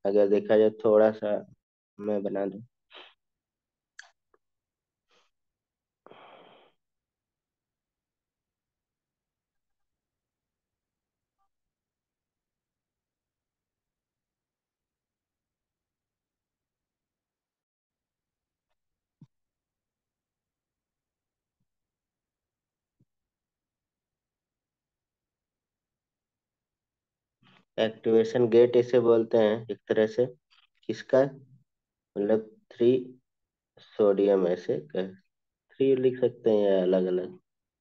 अगर देखा जाए थोड़ा सा मैं बना दूं। एक्टिवेशन गेट इसे बोलते हैं एक तरह से। किसका? मतलब थ्री सोडियम ऐसे थ्री लिख सकते हैं या अलग अलग?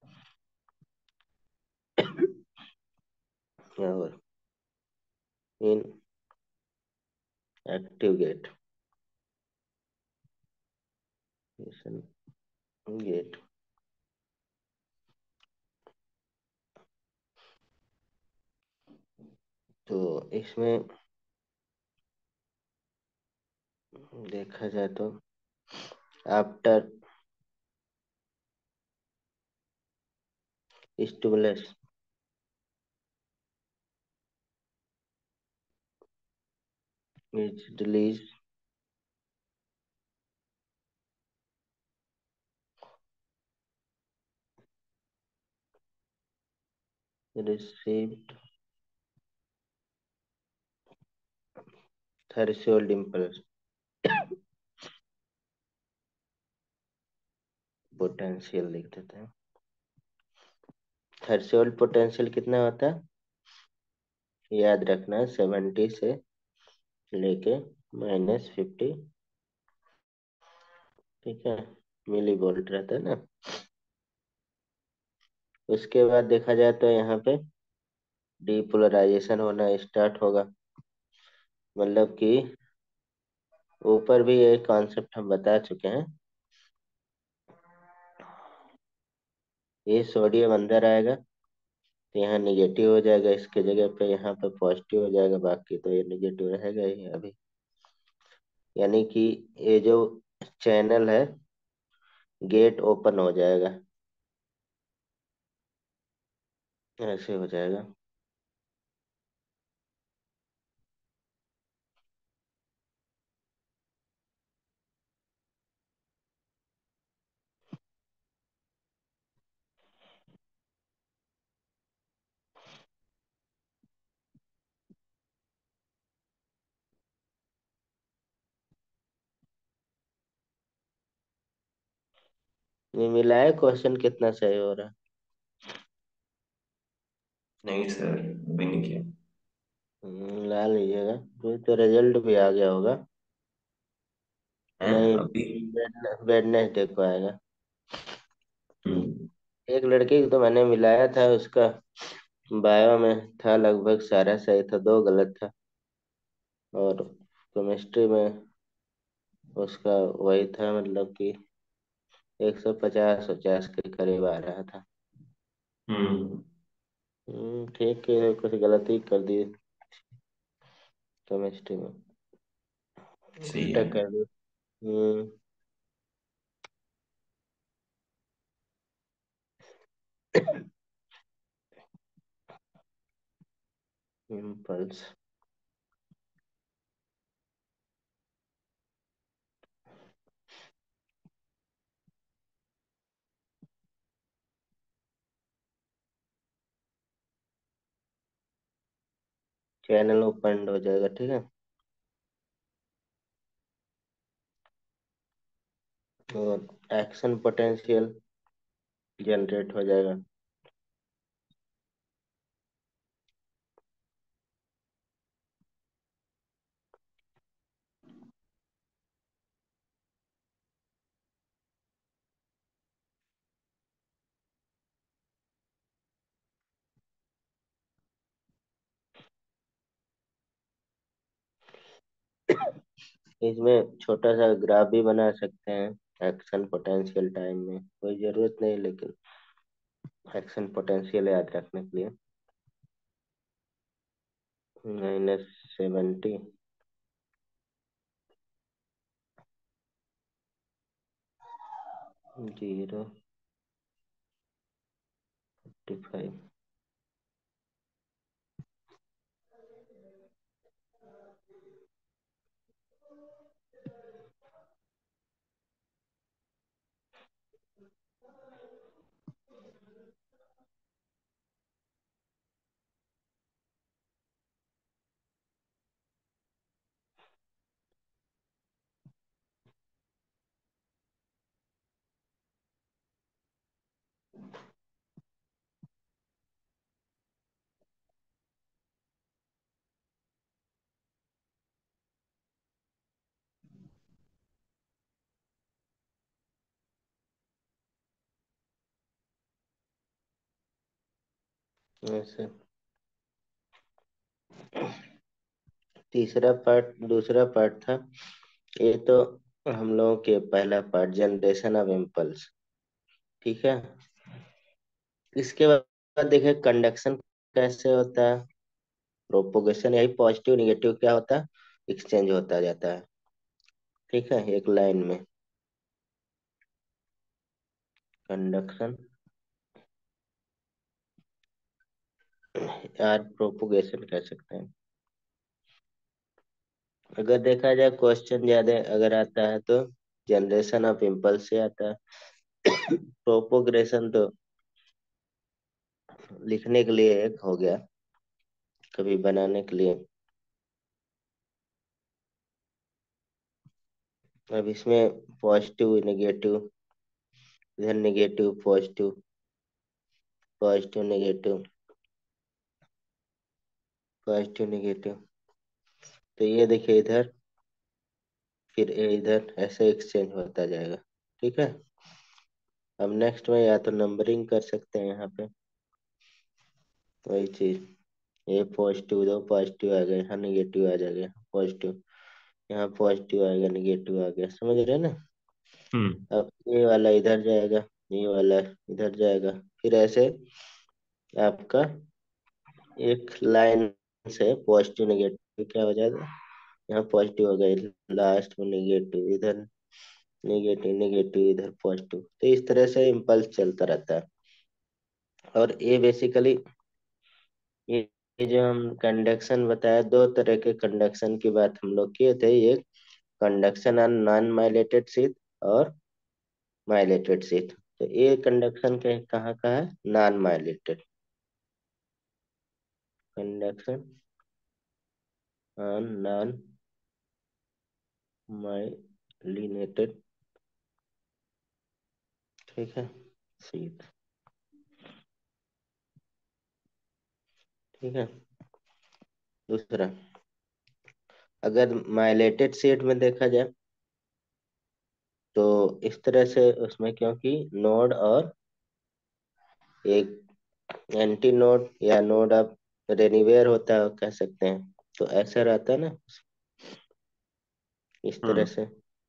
और इन एक्टिव गेट, गेट। तो इसमें देखा जाए तो after stimulus is release, received threshold impulse potential लिख देते हैं। थ्रेशोल्ड पोटेंशियल कितना होता है? याद रखना, 70 से लेके -50, ठीक है, मिली वोल्ट रहता है ना। उसके बाद देखा जाए तो यहाँ पे डीपोलराइजेशन होना स्टार्ट होगा। मतलब कि ऊपर भी ये कॉन्सेप्ट हम बता चुके हैं। ये सोडियम अंदर आएगा तो यहाँ निगेटिव हो जाएगा, इसके जगह पे यहाँ पे पॉजिटिव हो जाएगा, बाकी तो ये निगेटिव रहेगा ही अभी। यानी कि ये जो चैनल है, गेट ओपन हो जाएगा, ऐसे हो जाएगा। ये मिला है, क्वेश्चन कितना सही हो रहा है? नहीं सर, अभी नहीं किया। ला लीजिएगा, फिर तो रिजल्ट भी आ गया होगा। है नहीं, अभी। वेडनेसडे को आएगा। हम्म। एक लड़के को तो मैंने मिलाया था, उसका बायो में था लगभग सारा सही था, दो गलत था। और केमिस्ट्री में उसका वही था, मतलब कि 150-50 के करीब आ रहा था। हम्म। ठीक है, कुछ गलती कर दी केमिस्ट्री में, सही उल्टा है। कर दी। हम्म। इम्पल्स। चैनल ओपन हो जाएगा, ठीक है। और एक्शन पोटेंशियल जनरेट हो जाएगा। इसमें छोटा सा ग्राफ भी बना सकते हैं एक्शन पोटेंशियल टाइम में, कोई जरूरत नहीं, लेकिन एक्शन पोटेंशियल याद रखने के लिए। -70, 0, 55। ऐसे तीसरा पार्ट, दूसरा पार्ट था ये तो, हम लोगों के पहला पार्ट जनरेशन ऑफ इम्पल्स। ठीक है। इसके बाद देखें कंडक्शन कैसे होता है, प्रोपोगेशन, यही पॉजिटिव निगेटिव क्या होता है, एक्सचेंज होता जाता है। ठीक है, एक लाइन में कंडक्शन यार प्रोपोगेशन कह सकते हैं। अगर देखा जाए क्वेश्चन ज्यादा अगर आता है तो जनरेशन ऑफ इम्पल्स से आता है। प्रोपोगेशन तो लिखने के लिए एक हो गया, कभी बनाने के लिए। अब इसमें पॉजिटिव नेगेटिव, इधर negative positive, positive negative, positive negative, तो ये देखिए इधर, फिर ये इधर, ऐसे एक्सचेंज होता जाएगा। ठीक है। अब नेक्स्ट में या तो नंबरिंग कर सकते हैं यहाँ पे, वही चीज, ये पॉजिटिव, दो पॉजिटिव आ गए, यहाँ निगेटिव आ जाएगा, यहाँ पॉजिटिव, यहाँ पॉजिटिव आएगा, निगेटिव आ गया, समझ रहे हैं ना। हम्म। अब ये वाला इधर जाएगा, ये वाला इधर जाएगा, फिर ऐसे आपका एक लाइन से पॉजिटिव नेगेटिव क्या हो जाएगा, यहाँ पॉजिटिव हो गई, लास्ट में नेगेटिव, इधर नेगेटिव नेगेटिव, इधर पॉजिटिव, तो इस तरह से इम्पल्स चलता रहता है। और ये बेसिकली ये ये जो हम कंडक्शन बताया, दो तरह के कंडक्शन की बात हम लोग किए थे, एक conduction on non myelated sheath और माइलेटेड शीट। तो ये कंडक्शन के कहाँ का है, non myelated conduction on non myelinated, ठीक है, शीट। ठीक है। दूसरा, अगर माइलेटेड शीट में देखा जाए तो इस तरह से उसमें, क्योंकि नोड और एक एंटी नोड या नोड ऑफ रेनिवेयर होता है कह सकते हैं, तो ऐसा रहता है ना, इस तरह हम्म। से।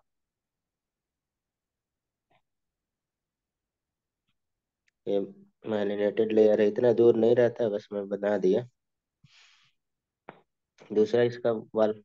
ये माइलिनेटेड लेयर है, इतना दूर नहीं रहता, बस मैं बना दिया। दूसरा इसका वाल,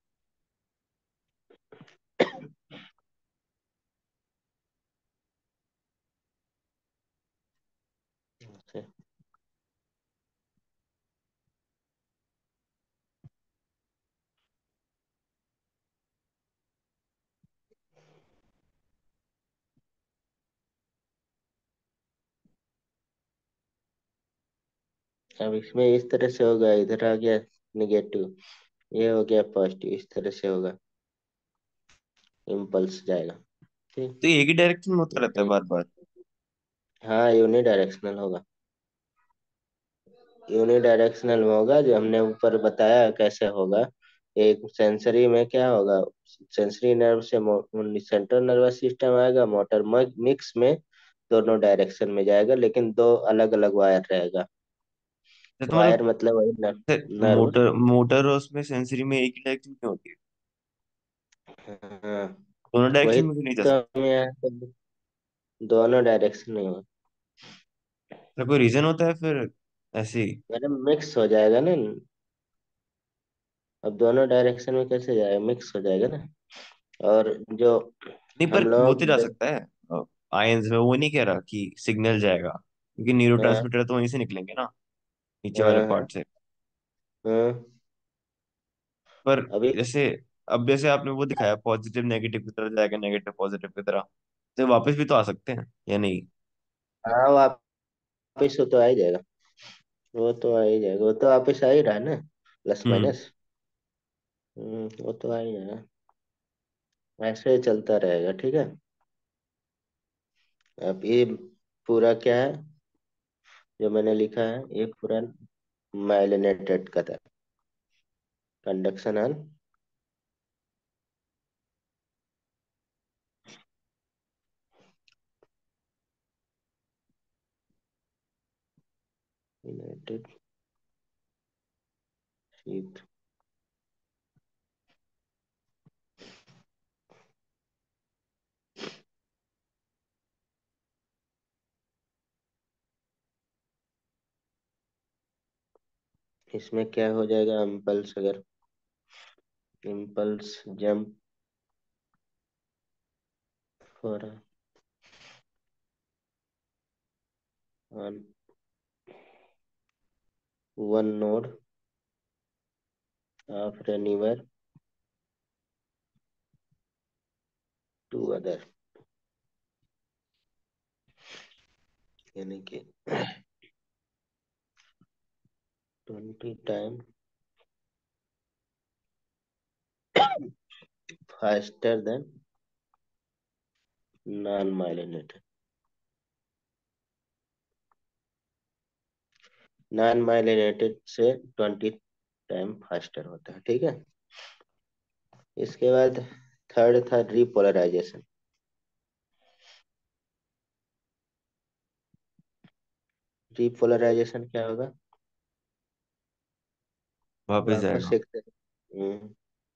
अब इसमें इस तरह से होगा, इधर आ गया निगेटिव, ये हो गया पॉजिटिव, इस तरह से होगा, इम्पल्स जाएगा। ठीक। तो ये एक ही डायरेक्शन में होता रहता है बार बार? हाँ यूनिडायरेक्शनल होगा, यूनिडायरेक्शनल में होगा, जो हमने ऊपर बताया कैसे होगा। एक सेंसरी में क्या होगा, सेंसरी नर्व से सेंट्रल नर्वस सिस्टम आएगा, मोटर मिक्स में दोनों डायरेक्शन में जाएगा, लेकिन दो अलग अलग वायर रहेगा। तो वायर मतलब मतलब वही नर्व। मोटर मोटर और उसमें सेंसरी में एक ही डायरेक्शन क्यों होती है? हाँ दोनों वही डायरेक्शन में क्यों नहीं जा तो सकती? हम यहाँ पे दोनों डायरेक्शन में होगा, तो कोई रीजन होता है फिर ऐसे ही? मतलब मिक्स हो जाएगा ना। अब दोनों डायरेक्शन में कैसे जाएगा, मिक्स हो जाएगा ना। और जो नहीं, पर हम वो तो लोग जा सकता है आयंस में, वो नहीं कह रहा कि सिग्नल जाएगा, क्योंकि हाँ न्यूरोट्रांसमीटर तो वहीं से निकलेंगे ना, नीचे वाले हाँ हाँ पार्ट से। हाँ। पर अभी जैसे, अब जैसे आपने वो दिखाया पॉजिटिव नेगेटिव की तरह जाएगा, नेगेटिव पॉजिटिव की तरह, तो वापस भी तो आ सकते हैं या नहीं? हाँ वापिस वो तो आ ही जाएगा, वो तो आ ही जाएगा, वो तो वापिस आ ही रहा है ना, प्लस हम्म। माइनस। वो तो आ ही जाएगा, ऐसे ही चलता रहेगा। ठीक है। अब ये पूरा क्या है जो मैंने लिखा है, ये पूरा माइलिनेटेड का था, कंडक्शन ऑन यूनाइटेड शीप। इसमें क्या हो जाएगा, इम्पल्स, अगर impulse jump for on one node of रिवर टू अदर, यानी कि 20 time faster than non myelinated. Non myelinated से 20 टाइम फास्टर होता है, ठीक है। इसके बाद थर्ड था रिपोलराइजेशन। रिपोलराइजेशन क्या होगा? वापस वापस जाएगा। एक तरह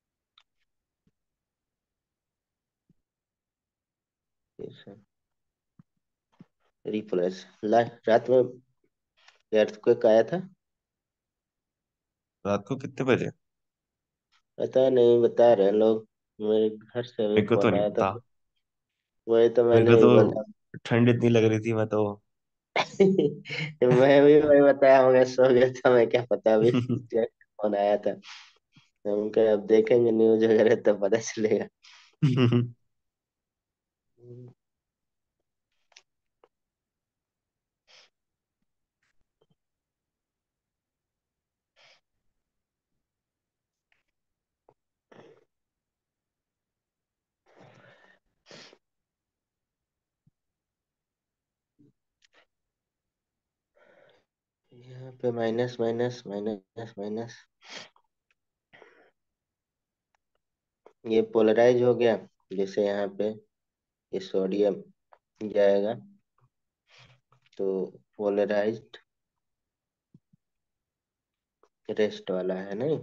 रिपोलराइज रात में earthquake आया था। रात को कितने बजे? पता नहीं, बता रहे हैं लोग, मेरे घर से अभी मेरे को तो फोन नहीं आया था पता। तो वही तो मेरे मैंने को भी बोला। तो ठंड इतनी लग रही थी, मैं तो मैं भी वही बताया होगा, सो गया था, मैं क्या पता अभी फोन आया था। हम क्या, अब देखेंगे न्यूज वगैरह तब पता चलेगा। यहाँ पे माइनस माइनस माइनस माइनस, ये पोलराइज हो गया। जैसे यहाँ पे ये सोडियम जाएगा तो पोलराइज्ड रेस्ट वाला है नहीं,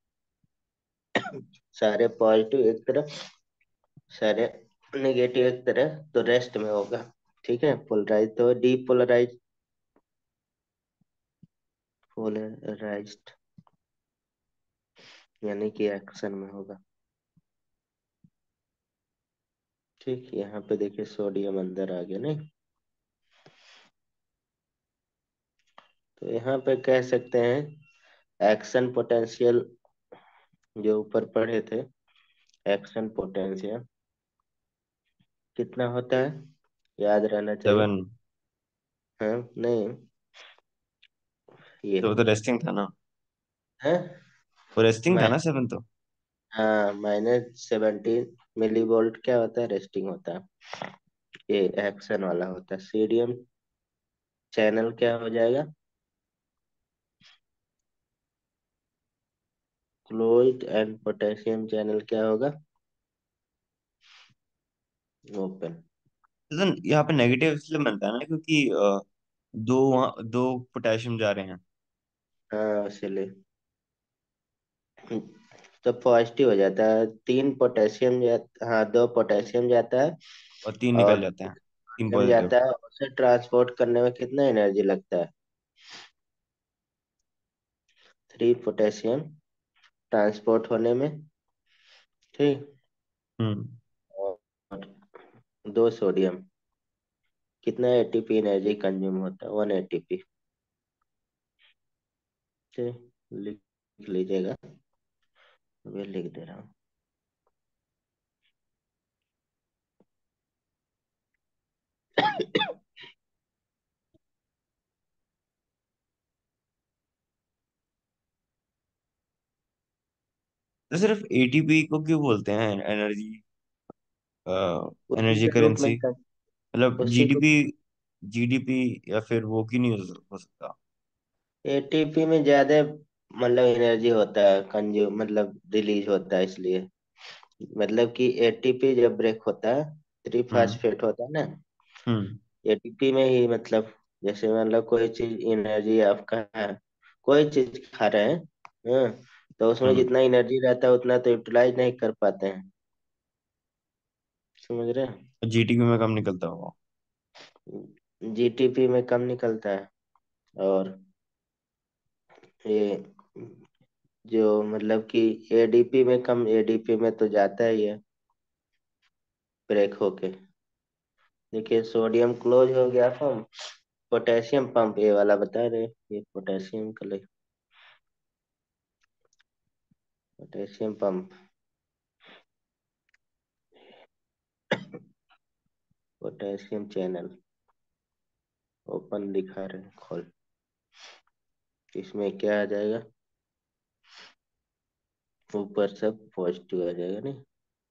सारे पॉजिटिव एक तरफ, सारे नेगेटिव एक तरफ, तो रेस्ट में होगा। ठीक है, पोलराइज तो डीपोलराइज, पोलराइज्ड यानी कि एक्शन में होगा। ठीक, यहाँ पे देखिए सोडियम अंदर आ गया नहीं, तो यहाँ पे कह सकते हैं एक्शन पोटेंशियल, जो ऊपर पढ़े थे, एक्शन पोटेंशियल कितना होता है, याद रहना चाहिए। 7। हाँ नहीं, ये तो वो तो रेस्टिंग था ना। है वो रेस्टिंग था मैं, ना 7 तो। हाँ -17 मिली वोल्ट क्या होता है, रेस्टिंग होता है। ये एक्शन वाला होता है। सीरियम चैनल क्या हो जाएगा, क्लोज्ड, एंड पोटेशियम चैनल क्या होगा, ओपन। तो यहाँ पे नेगेटिव इसलिए बनता है ना, क्योंकि दो पोटेशियम जा रहे हैं हाँ इसीलिए तो पॉजिटिव हो जाता है। 3 पोटेशियम हाँ 2 पोटेशियम जाता है, और 3 और निकल जाते हैं, 3 सोडियम पॉजिटिव। जाता है। उसे ट्रांसपोर्ट करने में कितना एनर्जी लगता है, 3 पोटेशियम ट्रांसपोर्ट होने में, ठीक। हम्म। और 2 सोडियम, कितना एटीपी एनर्जी कंज्यूम होता है, 1 एटीपी। ठीक, लिख लीजिएगा, अभी लिख दे रहा हूँ। तो सिर्फ एटीपी को क्यों बोलते हैं एनर्जी, उसी एनर्जी के रूप में करेंसी? मतलब उसी को जीडीपी, जीडीपी या फिर वो क्यों नहीं हो सकता? एटीपी में ज्यादा मतलब एनर्जी होता है कंज्यूम, मतलब रिलीज होता है, इसलिए मतलब कि एटीपी जब ब्रेक होता है, हम्म। त्रिफास्फेट होता है ना, हम्म। एटीपी में ही मतलब जैसे मतलब कोई चीज एनर्जी आपका है, कोई चीज खा रहे हैं, हाँ, तो उसमें हम्म। जितना एनर्जी रहता है उतना तो यूटिलाइज नहीं कर पाते हैं। समझ रहे हैं? जीटीपी में कम निकलता होगा। जीटीपी में कम निकलता है। और ये जो मतलब कि एडीपी में कम, एडीपी में तो जाता ही है ब्रेक होके। देखिए सोडियम क्लोज हो गया पंप, पोटेशियम पंप ये वाला बता रहे, ये पोटेशियम का potassium pump, potassium channel open दिखा रहे हैं, खोल। इसमें क्या आ जाएगा, ऊपर सब पॉजिटिव आ जाएगा नहीं।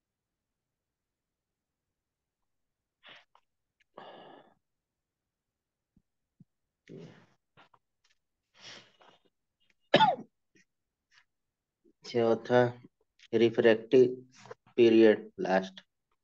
चौथा, रिफ्रैक्टिव पीरियड लास्ट।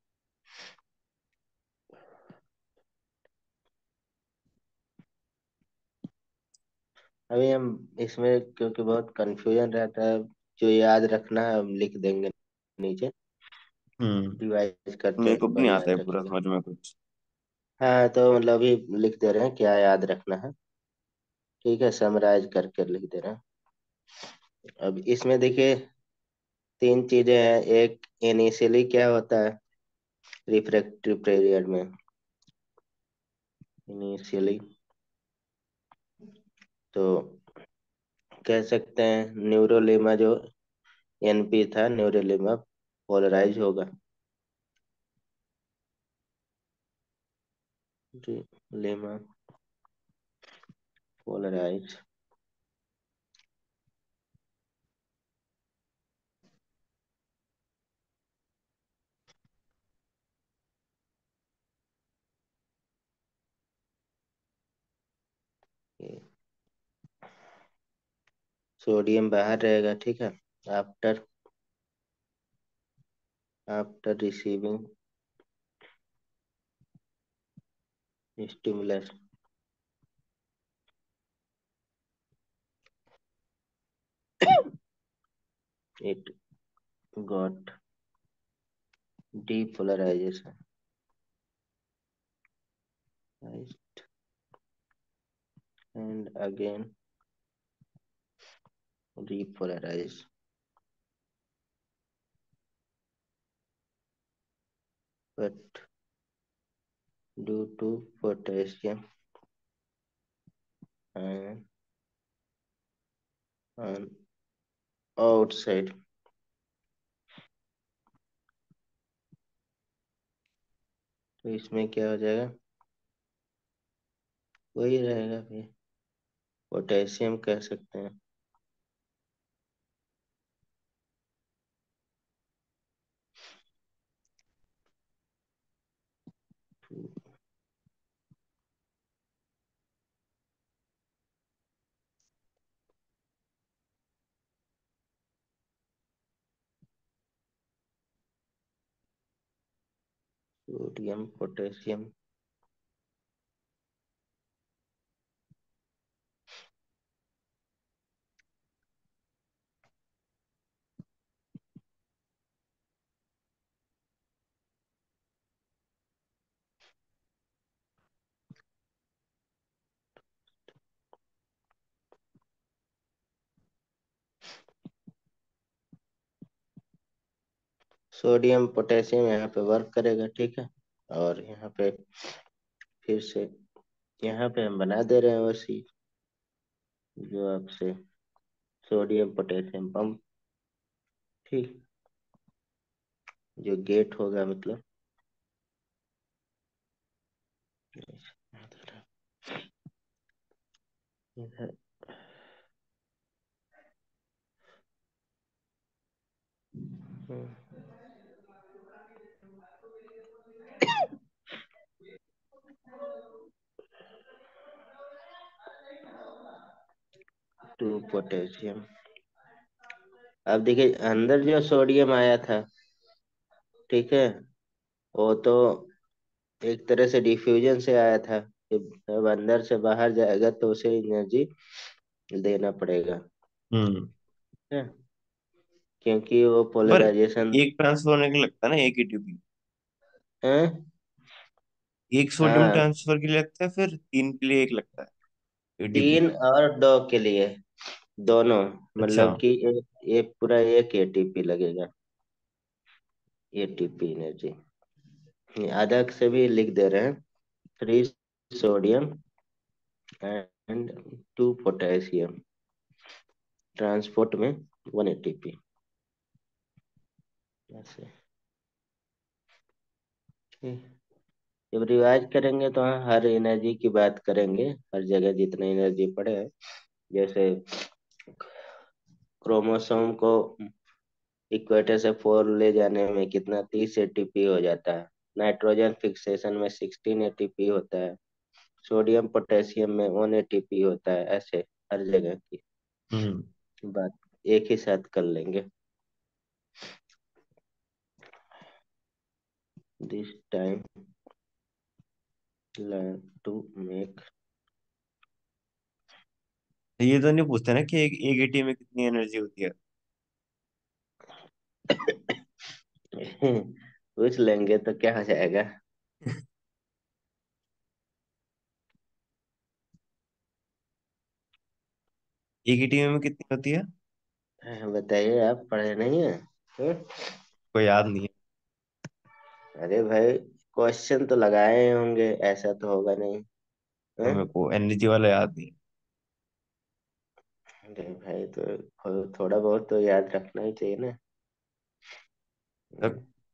अभी हम इसमें क्योंकि बहुत कंफ्यूजन रहता है, जो याद रखना है हम लिख देंगे नीचे, हम्म। रिवाइज करते मेरे को भी नहीं वही आता है याद पूरा रखेंगे। समझ में कुछ। हाँ तो मतलब अभी लिख दे रहे हैं क्या याद रखना है। ठीक है, समराइज करके लिख दे रहे हैं। अब इसमें देखिए तीन चीजें हैं। एक, इनिशियली क्या होता है रिफ्रैक्टिव पीरियड में, इनिशियली तो कह सकते हैं न्यूरोलेमा जो एनपी था, न्यूरोलेमा पोलराइज होगा। जी, लेमा पोलराइज। सोडियम बाहर रहेगा, ठीक है। After after receiving stimulus, it got depolarization and again repolarize, but due to potassium ion on outside, तो इसमें क्या हो जाएगा, वही रहेगा फिर, पोटेशियम कह सकते हैं। सोडियम पोटेशियम, सोडियम पोटेशियम यहाँ पे वर्क करेगा, ठीक है। और यहाँ पे फिर से, यहाँ पे हम बना दे रहे हैं वैसी जो आपसे, सोडियम पोटेशियम पंप, ठीक, जो गेट होगा मतलब, इधर टू पोटेशियम। अब देखिए अंदर जो सोडियम आया था, ठीक है, वो तो एक तरह से डिफ्यूजन से आया था। अब अंदर से बाहर जाएगा तो उसे एनर्जी देना पड़ेगा। हम्म। है? क्योंकि वो पर पोलराइजेशन एक ट्रांसफर होने के लिए लगता है ना एक एटीपी। है। एक सोडियम हाँ, ट्रांसफर के लिए लगता है, फिर तीन के लिए एक लगता है एटीपी। 3 और 2 के लिए दोनों, अच्छा। मतलब कि एक पूरा एक एटीपी लगेगा। एटीपी एनर्जी आधा से भी लिख दे रहे हैं। 3 सोडियम एंड 2 पोटेशियम ट्रांसपोर्ट में 1 एटीपी ऐसे। ठीक। जब रिवाइज करेंगे तो हाँ, हर एनर्जी की बात करेंगे, हर जगह जितने एनर्जी पड़े हैं। जैसे क्रोमोसोम को इक्वेटर से 4 ले जाने में कितना, 30 एटीपी हो जाता है। नाइट्रोजन फिक्सेशन में 16 एटीपी होता है। सोडियम पोटेशियम में 1 एटीपी होता है। ऐसे हर जगह की हम्म। बात एक ही साथ कर लेंगे। This time learn to make. ये तो नहीं पूछते ना कि एक एटीपी में कितनी एनर्जी होती है। पूछ लेंगे तो क्या हो जाएगा। एक एटीपी में कितनी होती है? बताइए, आप पढ़े नहीं है? हम्म? कोई याद नहीं है। अरे भाई, क्वेश्चन तो लगाए होंगे, ऐसा तो होगा नहीं। तो हैं? मेरे को एनर्जी वाला याद नहीं है। अरे भाई, तो थोड़ा बहुत तो याद रखना ही चाहिए ना। तो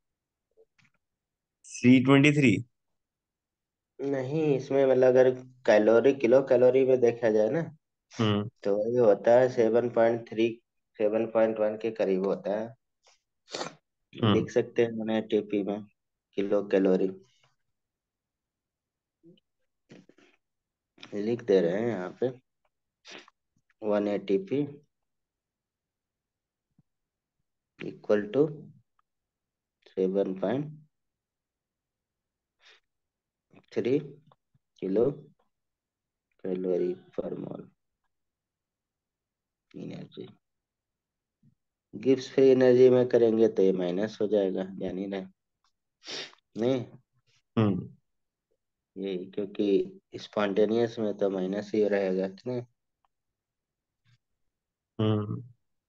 323। नहीं, इसमें मतलब अगर कैलोरी, किलो कैलोरी में देखा जाए ना, हम्म। तो वही होता है 7.3, 7.1 के करीब होता है। हम्म। लिख सकते हैं मैंने टीपी में, किलो कैलोरी लिख दे रहे हैं यहाँ पे। 1 ATP equal to 7.3 kilo calorie पर mole energy. Gibbs free energy में करेंगे तो ये माइनस हो जाएगा, यानी ना, नहीं, हम्म। यही, क्योंकि स्पॉन्टेनियस में तो माइनस ही रहेगा कि नहीं। हम्म।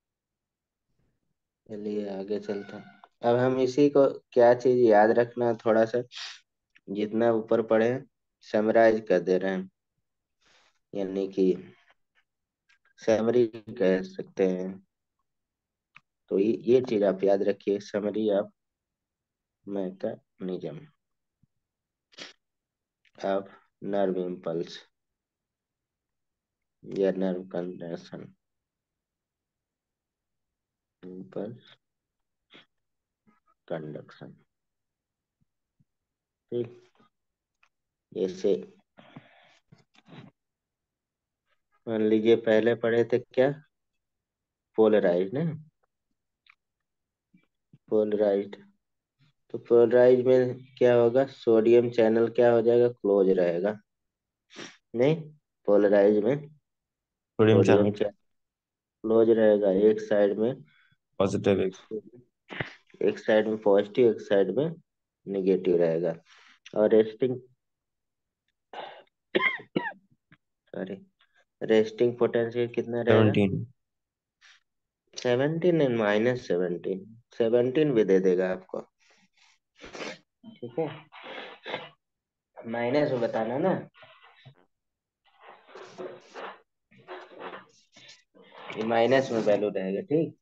चलिए आगे चलते हैं। अब हम इसी को, क्या चीज याद रखना, थोड़ा सा जितना ऊपर पढ़े समराइज कर दे रहे हैं, यानी कि समरी कह सकते हैं। तो ये चीज आप याद रखिए, summary of mechanism of nerve impulse या नर्व कंडक्शन, इम्पल्स कंडक्शन। ठीक। जैसे मान लीजिए पहले पढ़े थे क्या, पोलराइज ना, पोलराइज। तो पोलराइज में क्या होगा, सोडियम चैनल क्या हो जाएगा, क्लोज रहेगा। नहीं, पोलराइज में sodium sodium channel channel close रहेगा। एक साइड में, पॉजिटिव एक। एक साइड में पॉजिटिव, एक साइड में निगेटिव रहेगा। और रेस्टिंग, सॉरी, रेस्टिंग पोटेंशियल कितना रहेगा, 17। 17 एंड -17, 17 भी दे देगा आपको। ठीक है, माइनस में बताना ना, ये माइनस में वैल्यू रहेगा। ठीक,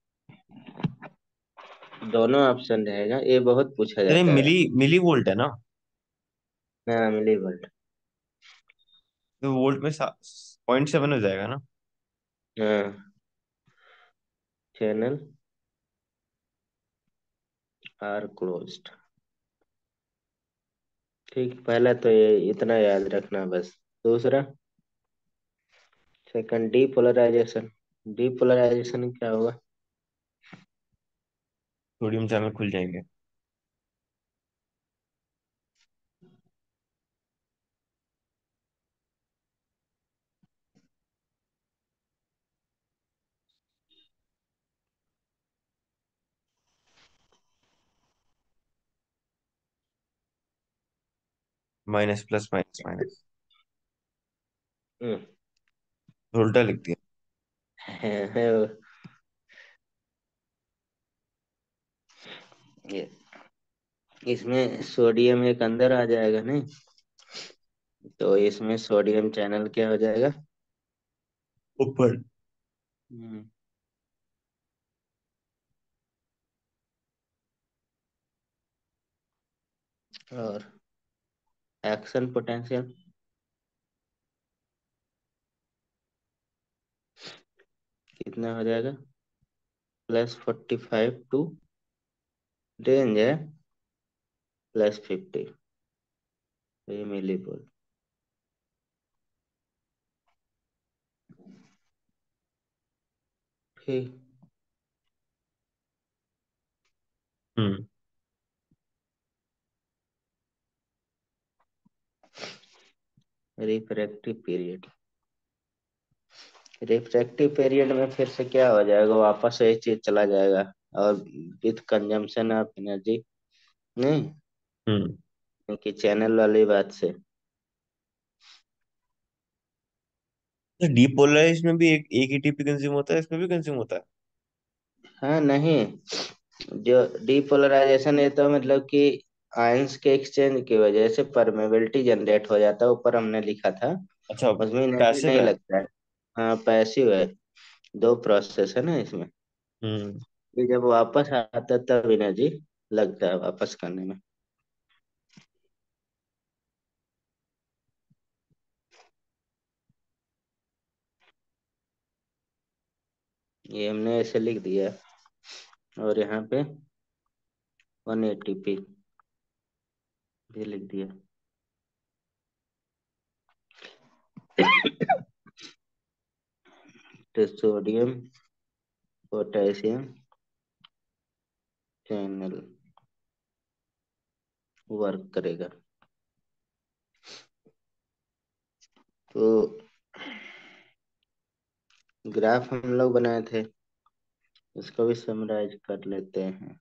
दोनों ऑप्शन रहेगा, ये बहुत पूछा अरे जाता है। मिली मिली वोल्ट है ना? हाँ, मिली वोल्ट। तो वोल्ट में 0.7 हो जाएगा ना? हाँ, चैनल आर क्लोज्ड। ठीक, पहला तो ये इतना याद रखना बस। दूसरा, सेकंड, डीपोलराइजेशन। डीपोलराइजेशन क्या होगा, सोडियम चैनल खुल जाएंगे। माइनस प्लस माइनस माइनस, हम्म। उल्टा लिख दिया। ये इसमें सोडियम एक अंदर आ जाएगा नहीं, तो इसमें सोडियम चैनल क्या हो जाएगा? ऊपर। हम्म। और एक्शन पोटेंशियल कितना हो जाएगा? +45 टू रेंज है +50, तो ये मिली बोल। फिर हम्म। रिफ्रैक्टिव पीरियड, रिफ्रैक्टिव पीरियड में फिर से क्या हो जाएगा, वापस वही चीज चला जाएगा। और विथ कंजम्पशन ऑफ एनर्जी, नहीं हम्म। कि चैनल वाली बात से। तो डीपोलराइज में भी एक एटीपी कंज्यूम होता है, इसमें भी कंज्यूम होता है? हाँ नहीं, जो डीपोलराइजेशन है तो मतलब कि आयंस के एक्सचेंज की वजह से परमेबिलिटी जनरेट हो जाता है, ऊपर हमने लिखा था। अच्छा, उसमें एनर्जी पैसिव नहीं है। लगता है। हाँ पैसिव है। दो प्रोसेस है ना इसमें। हम्म। ये जब वापस आता है तब एनर्जी लगता है वापस करने में। ये हमने ऐसे लिख दिया। और यहाँ पे 1 ATP भी लिख दिया। तो सोडियम पोटेशियम चैनल वर्क करेगा। तो ग्राफ हम लोग बनाए थे, इसको भी समराइज कर लेते हैं।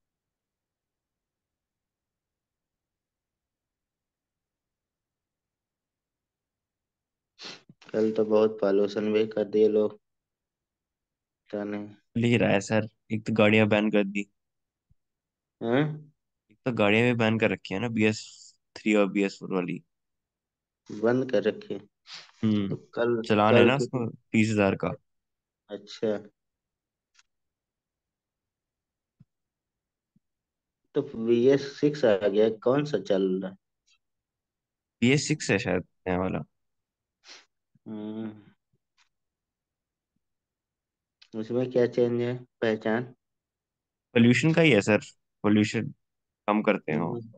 कल तो बहुत पॉल्यूशन भी कर दिए लोग, पता नहीं। लिख रहा है सर, एक तो गाड़ियां बैन कर दी, हाँ एक तो गाड़ियां भी बैन कर रखी है ना, BS3 और BS4 वाली। बंद कर रखी है। हम्म। तो कल, चलान है कल ना की उसको 30,000 का। अच्छा, तो BS6 आ गया, कौन सा चल रहा है? BS6 है शायद नया वाला। हम्म, उसमें क्या चेंज है, पहचान? पोल्यूशन का ही है सर, पोल्यूशन कम करते हो। हम्म,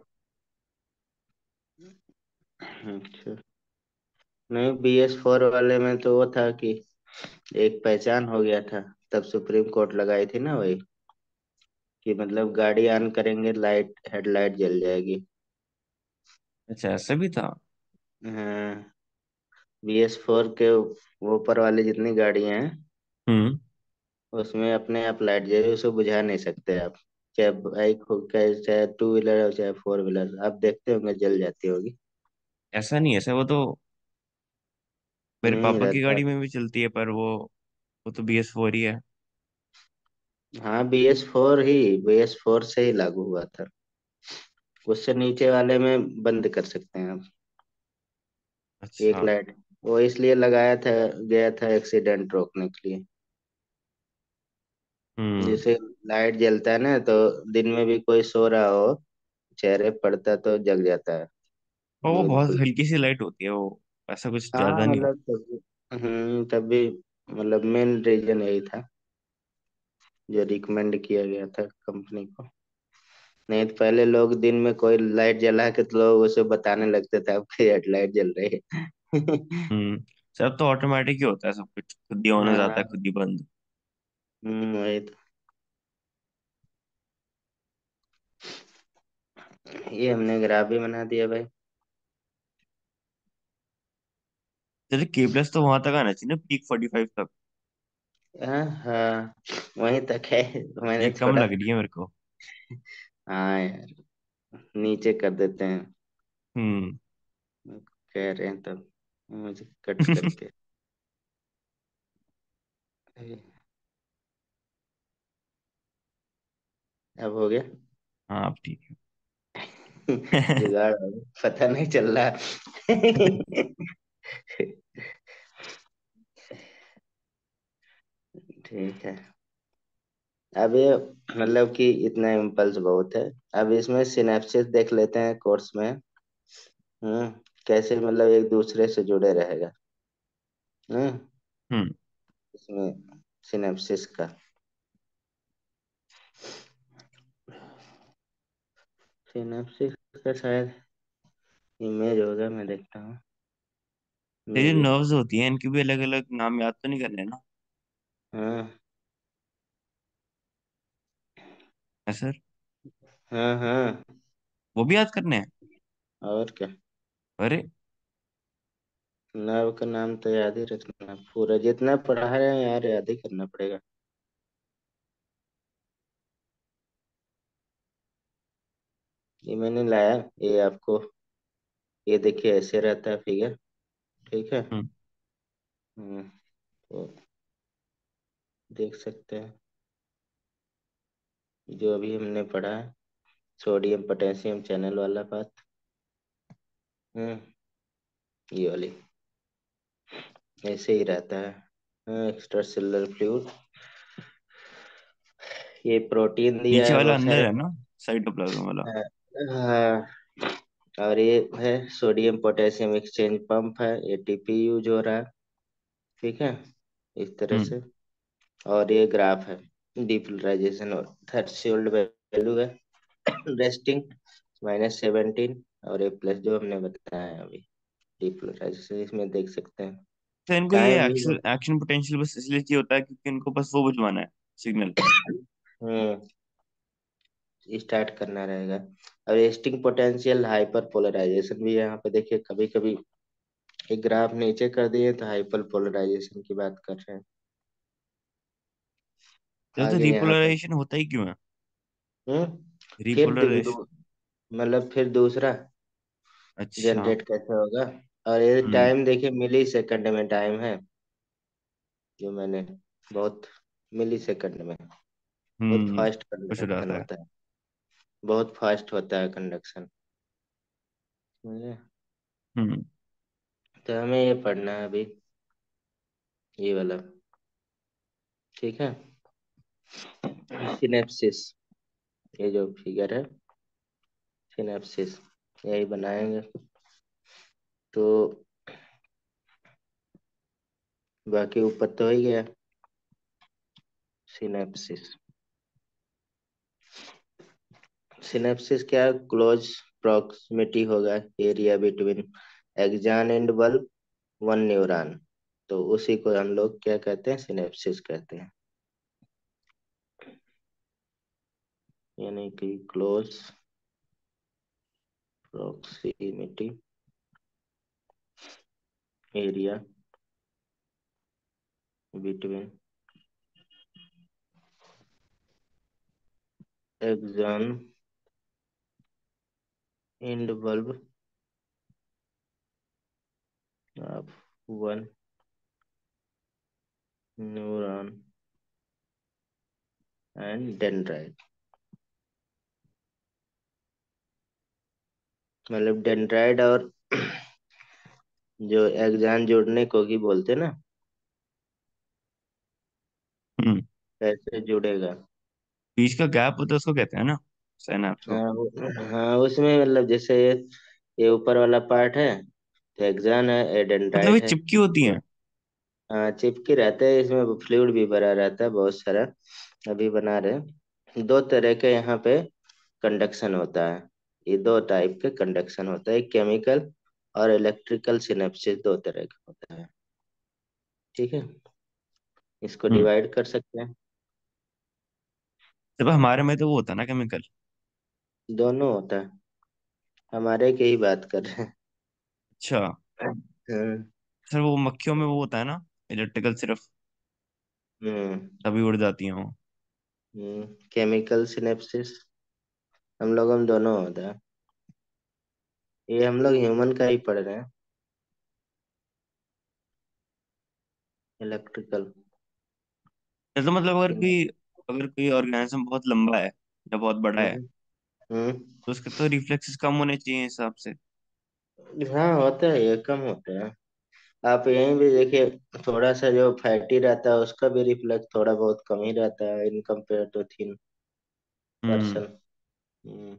अच्छा। नहीं BS4 वाले में तो वो था कि एक पहचान हो गया था, तब सुप्रीम कोर्ट लगाई थी ना वही, कि मतलब गाड़ी ऑन करेंगे लाइट, हेडलाइट जल जाएगी। अच्छा, ऐसा भी था। हाँ, BS4 के ऊपर वाली जितनी गाड़ियां हैं हम्म। उसमें अपने आप लाइट जले, उसको बुझा नहीं सकते आप। चाहे बाइक हो, चाहे टू व्हीलर हो, चाहे फोर व्हीलर, आप देखते होंगे जल जाती होगी। ऐसा नहीं है सर, वो तो मेरे नहीं पापा की रहता। गाड़ी में भी चलती है, पर वो तो BS4 ही है। हाँ BS4 से ही लागू हुआ था। उससे नीचे वाले में बंद कर सकते हैं आप एक अच्छा। लाइट। वो इसलिए लगाया था, गया था एक्सीडेंट रोकने के लिए। हम्म। जैसे लाइट जलता है ना, तो दिन में भी कोई सो रहा हो, चेहरे पड़ता तो जग जाता है। और वो बहुत बिल्कुल। हल्की सी लाइट होती है वो, ऐसा कुछ हाँ ज्यादा नहीं होता। मतलब तभी मतलब मेन रीजन यही था जो रिकमेंड किया गया था कंपनी को। नहीं तो पहले लोग दिन में कोई लाइट जला के तो लोग उसे बताने लगते थे आपकी हेडलाइट जल रही है। सब तो ऑटोमेटिक ही होता है, सब कुछ खुद ही ऑन हो जाता है, हाँ। खुद ही बंद। वही तो। ये हमने ग्राफ भी बना दिया भाई। चलिए, K+ तो वहां तक आना चाहिए ना, पीक 45 तक। हाँ हाँ, वहीं तक है। ये मैंने कम थोड़ा, लग रही है मेरे को। हाँ यार, नीचे कर देते हैं। हम्म। कह रहे हैं तब मुझे कट करके। अब हो गया। हाँ अब ठीक है। जुगाड़ हो गया, पता नहीं चल रहा। ठीक है। अब ये मतलब कि इतना इम्पल्स बहुत है। अब इसमें सिनेप्सिस देख लेते हैं कोर्स में। हम्म। कैसे मतलब एक दूसरे से जुड़े रहेगा। हम्म। हम्म। इसमें सिनेप्सिस का सिनेप्सिस का शायद इमेज होगा, मैं देखता हूँ। ये जो मे भी। नर्व्स होती हैं इनके भी अलग अलग नाम याद तो नहीं करने ना? हाँ है सर? हाँ हाँ। वो भी याद करने हैं? और क्या। अरे नर्व का नाम तो याद ही रखना, पूरा जितना पढ़ा है यार याद ही करना पड़ेगा। ये मैंने लाया, ये आपको, ये देखिए ऐसे रहता है फिगर। ठीक है। हम्म। तो देख सकते हैं जो अभी हमने पढ़ा है, सोडियम पोटेशियम चैनल वाला बात। हम्म। ये वाली ऐसे ही रहता है। एक्स्ट्रा सेलुलर फ्लूइड, ये प्रोटीन दिया नीचे है वाला बहुत अंदर सारे। है ना, साइटोप्लाज्म वाला? हाँ। और ये है सोडियम पोटेशियम एक्सचेंज पंप है, एटीपी यूज हो रहा है। ठीक है, इस तरह हम्म। से। और ये ग्राफ है डिपोलराइजेशन और थ्रेशोल्ड वैल्यू है। रेस्टिंग -17, और ये प्लस जो हमने बताया है अभी डिपोलराइजेशन, इसमें देख सकते हैं। तो इनको ये टाइम भी एक्शन एक्शन पोटेंशियल बस इसलिए चाहिए होता है क्योंकि इनको बस वो भिजवाना है, सिग्नल। हम्म स्टार्ट करना रहेगा। और रेस्टिंग पोटेंशियल हाइपर पोलराइजेशन भी है यहाँ पे देखिए, कभी कभी एक ग्राफ नीचे कर दिए तो हाइपर पोलराइजेशन की बात कर रहे हैं। तो आगे यहाँ पे। रिपोलराइजेशन होता ही क्यों है? फिर रिपोलराइजेशन। मतलब फिर दूसरा अच्छा। जनरेट कैसे होगा। और ये हम्म। टाइम देखिए मिली सेकंड में टाइम है, जो मैंने बहुत मिली सेकंड में। बहुत हम्म। फास्ट कुछ हो कंडक्शन जाता है। होता है, बहुत फास्ट होता है कंडक्शन। समझे? हम्म। तो हमें ये पढ़ना है अभी, ये वाला। ठीक है। सिनेप्सिस, ये जो फिगर है सिनेप्सिस, यही बनाएंगे। तो बाकी ऊपर तो हो ही गया सिनेप्सिस। सिनेप्सिस क्या, क्लोज प्रॉक्सिमिटी होगा, area between axon and bulb one neuron. तो उसी को हम लोग क्या कहते हैं, सिनेप्सिस कहते हैं। यानी कि close proximity area between axon and bulb of one neuron and dendrite. मतलब डेंड्राइट और जो एक्सॉन जोड़ने को ही बोलते ना, हम्म। कैसे जुड़ेगा। बीच का गैप होता है उसको कहते हैं ना, साइनैप्स को। हाँ हाँ, उसमें मतलब जैसे ये ऊपर वाला पार्ट है तो एक्सॉन है, ये मतलब ये डेंड्राइट है। चिपकी होती हैं? हाँ चिपके रहते हैं, इसमें फ्लूइड भी भरा रहता है बहुत सारा। अभी बना रहे हैं। दो तरह के यहाँ पे कंडक्शन होता है। ये दो टाइप के कंडक्शन होता है, केमिकल और इलेक्ट्रिकल सिनेप्सिस, दो तरह का होता है। ठीक है, इसको हम्म। डिवाइड कर सकते हैं। जब हमारे में तो वो होता है ना, केमिकल। दोनों होता है, हमारे की ही बात कर रहे अच्छा। हैं। हम्म। सर वो मक्खियों में वो होता है ना, इलेक्ट्रिकल सिर्फ, हम्म। तभी उड़ जाती हैं वो। केमिकल सिनेप्सिस हम लोगों में दोनों होता है। ये हम लोग ह्यूमन का ही पढ़ रहे हैं। इलेक्ट्रिकल। जैसे मतलब अगर कोई ऑर्गेनिज्म बहुत लंबा है या बहुत बड़ा है, हम्म। हम्म। तो उसके तो रिफ्लेक्सेस कम होने चाहिए इस हिसाब से। हाँ होता है, ये कम होता है। आप यहीं भी देखिए, थोड़ा सा जो फैटी रहता है उसका भी रिफ्लेक्स थोड़ा बहुत कम ही रहता है इन कंपेयर टू थिन हम्म। पर्सन। हम्म।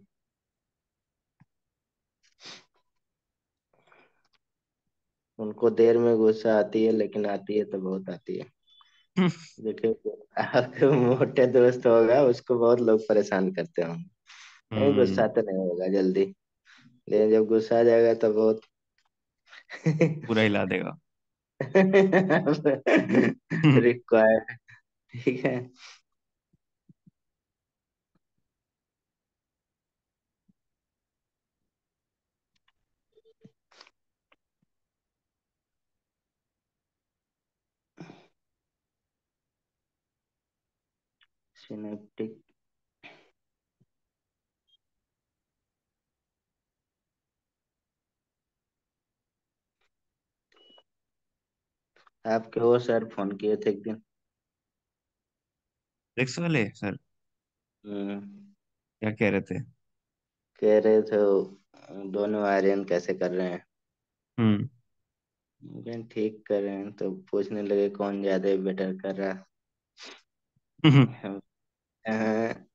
उनको देर में गुस्सा आती है, लेकिन आती है तो बहुत आती है। देखिए, आपके मोटे दोस्त होगा, उसको बहुत लोग परेशान करते होंगे। नहीं, हम्म। गुस्सा तो नहीं होगा जल्दी, लेकिन जब गुस्सा आ जाएगा तो बहुत पूरा हिला देगा। रिक्वायर्ड। ठीक है। सिनेप्टिक। आपके वो सर फोन किए थे एक दिन। फिजिक्स वाले सर हम्म। क्या कह रहे थे? कह रहे थे वो दोनों आर्यन कैसे कर रहे हैं। हम्म। लेकिन ठीक कर रहे हैं, तो पूछने लगे कौन ज्यादा बेटर कर रहा है। हाँ।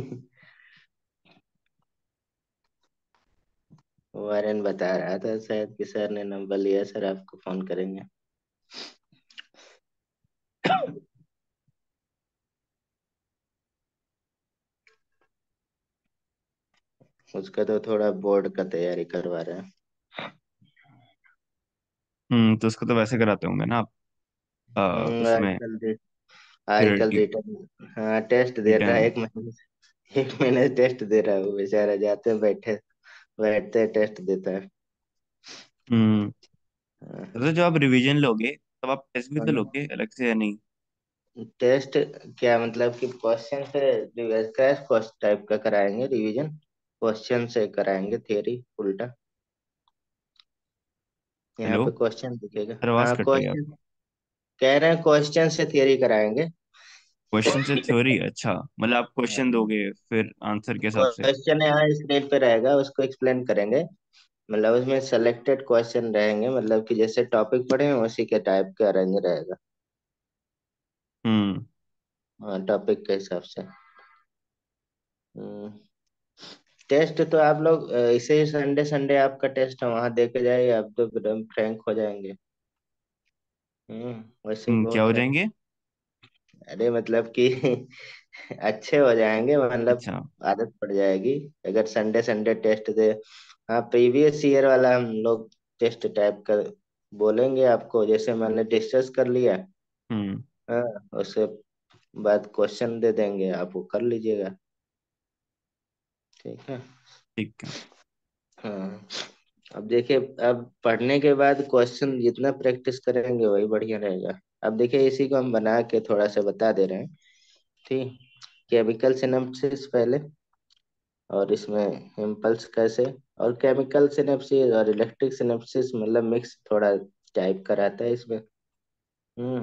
वो आर्यन बता रहा था शायद कि सर ने नंबर लिया, सर आपको फोन करेंगे। उसका तो थोड़ा बोर्ड का तैयारी करवा रहे हैं। तो उसको तो वैसे कराते होंगे ना आप, उसमें आजकल आजकल थ्योरेटिक रिटर्न, हाँ टेस्ट दे रहा है रिटर्न। 1 महीने से। 1 महीने से टेस्ट दे रहा है वो बेचारा, जाते हैं बैठे बैठते टेस्ट देता है। हम्म। हाँ। तो जब आप रिवीजन लोगे तब आप टेस्ट भी तो लोगे अलग से या नहीं? टेस्ट क्या मतलब कि क्वेश्चन से क्रैश कोर्स टाइप का कराएंगे रिवीजन, क्वेश्चन से कराएंगे थियरी उल्टा। यहाँ हेलो, पे क्वेश्चन दिखेगा। आवाज हाँ कट रही है क्वेश्चन, आपकी। कह रहे हैं क्वेश्चन से थियरी कराएंगे। क्वेश्चन से थ्योरी, अच्छा मतलब आप क्वेश्चन हाँ, दोगे फिर आंसर के हिसाब से। क्वेश्चन यहाँ स्क्रीन पे रहेगा, उसको एक्सप्लेन करेंगे। मतलब उसमें सेलेक्टेड क्वेश्चन रहेंगे, मतलब कि जैसे टॉपिक पढ़े हैं उसी के टाइप का अरेंज रहेगा। हम्म। हाँ, टॉपिक के हिसाब से। टेस्ट तो आप लोग इसे ही संडे संडे आपका टेस्ट है, वहां दे के जाइए, आप तो एकदम फ्रैंक हो जाएंगे। वैसे ही क्या बहुत हो है। जाएंगे? अरे मतलब कि अच्छे हो जाएंगे, मतलब अच्छा। आदत पड़ जाएगी अगर संडे संडे टेस्ट दे। हाँ, प्रीवियस ईयर वाला हम लोग टेस्ट टाइप का बोलेंगे आपको, जैसे मैंने डिस्कस कर लिया। हम्म। हाँ, उसके बाद क्वेश्चन दे देंगे, आप वो कर लीजिएगा। ठीक है। ठीक है। हाँ। अब देखिए, अब पढ़ने के बाद क्वेश्चन जितना प्रैक्टिस करेंगे वही बढ़िया रहेगा। अब देखिए, इसी को हम बना के थोड़ा सा बता दे रहे हैं। ठीक। केमिकल सिनेप्सिस पहले, और इसमें इम्पल्स कैसे, और केमिकल सिनेप्सिस और इलेक्ट्रिक सिनेप्सिस मतलब मिक्स थोड़ा टाइप का रहता है इसमें। हम्म।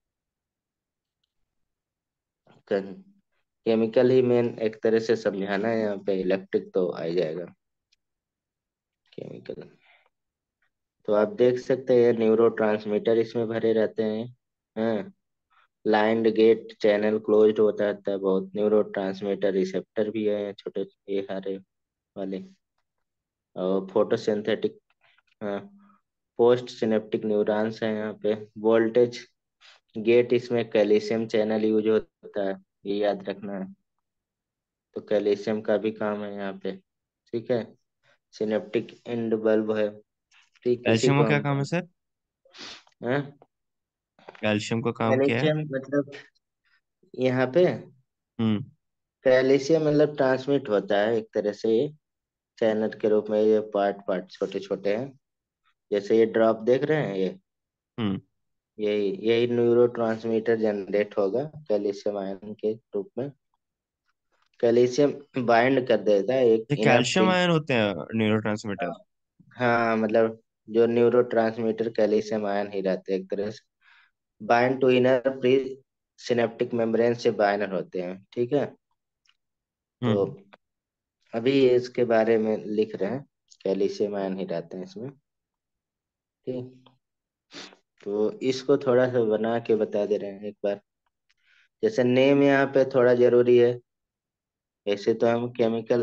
केमिकल ही मेन एक तरह से समझाना है, यहाँ पे इलेक्ट्रिक तो आ ही जाएगा। केमिकल, तो आप देख सकते हैं न्यूरो ट्रांसमीटर इसमें भरे रहते हैं। हाँ, लाइंड गेट चैनल क्लोज्ड होता रहता है बहुत, न्यूरो ट्रांसमीटर रिसेप्टर भी है छोटे, ये हरे वाले। और फोटोसिंथेटिक, हाँ, पोस्ट सिनेप्टिक न्यूरॉन्स है यहाँ पे। वोल्टेज गेट, इसमें कैल्शियम चैनल यूज होता है, ये याद रखना है। तो कैल्शियम का भी काम है यहाँ पे। ठीक है। सिनेप्टिक एंड बल्ब है। ठीक, इसी कैल्शियम का को क्या हम काम है सर? हाँ, कैल्शियम का काम क्या है? कैल्शियम मतलब यहाँ पे हम्म। कैल्शियम मतलब ट्रांसमिट होता है एक तरह से, ये चैनल के रूप में, ये पार्ट पार्ट छोटे छोटे हैं। जैसे ये ड्रॉप देख रहे हैं, ये हम्म। यही यही न्यूरो ट्रांसमीटर जनरेट होगा कैल्शियम आयन के रूप में। कैल्शियम बाइंड कर देता है एक ये इनफ कैल्शियम थिन। आयन होते हैं न्यूरोट्रांसमीटर? हाँ, हाँ, मतलब जो न्यूरो ट्रांसमीटर कैल्शियम आयन ही रहते हैं एक तरह से। Bind to inner pre synaptic membrane से बाइंडर होते हैं, ठीक है। तो हम्म। अभी इसके बारे में लिख रहे हैं, कैल्शियम आयन ही रहते हैं इसमें, ठीक। तो इसको थोड़ा सा बना के बता दे रहे हैं एक बार। जैसे नेम यहाँ पे थोड़ा जरूरी है। ऐसे तो हम केमिकल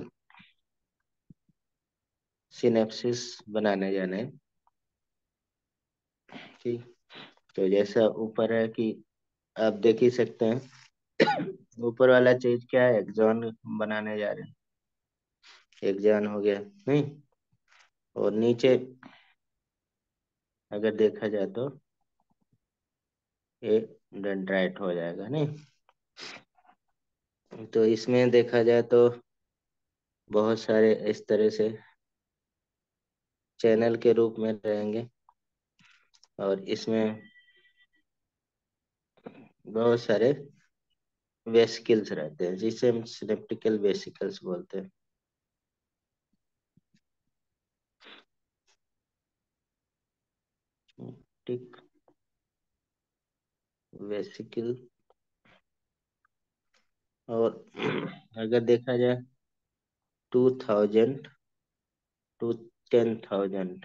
सिनेप्सिस बनाने जाने हैं, ठीक। तो जैसा ऊपर है कि आप देख ही सकते हैं, ऊपर वाला चीज क्या है, एक्सॉन बनाने जा रहे हैं। एक्सॉन हो गया, नहीं। और नीचे अगर देखा जाए तो ये डेंड्राइट हो जाएगा, नहीं। तो इसमें देखा जाए तो बहुत सारे इस तरह से चैनल के रूप में रहेंगे, और इसमें बहुत सारे वेसिकल्स रहते हैं, जिसे हम सिनेप्टिकल वेसिकल्स बोलते हैं, ठीक। वेसिकल। और अगर देखा जाए 2000 टू 10,000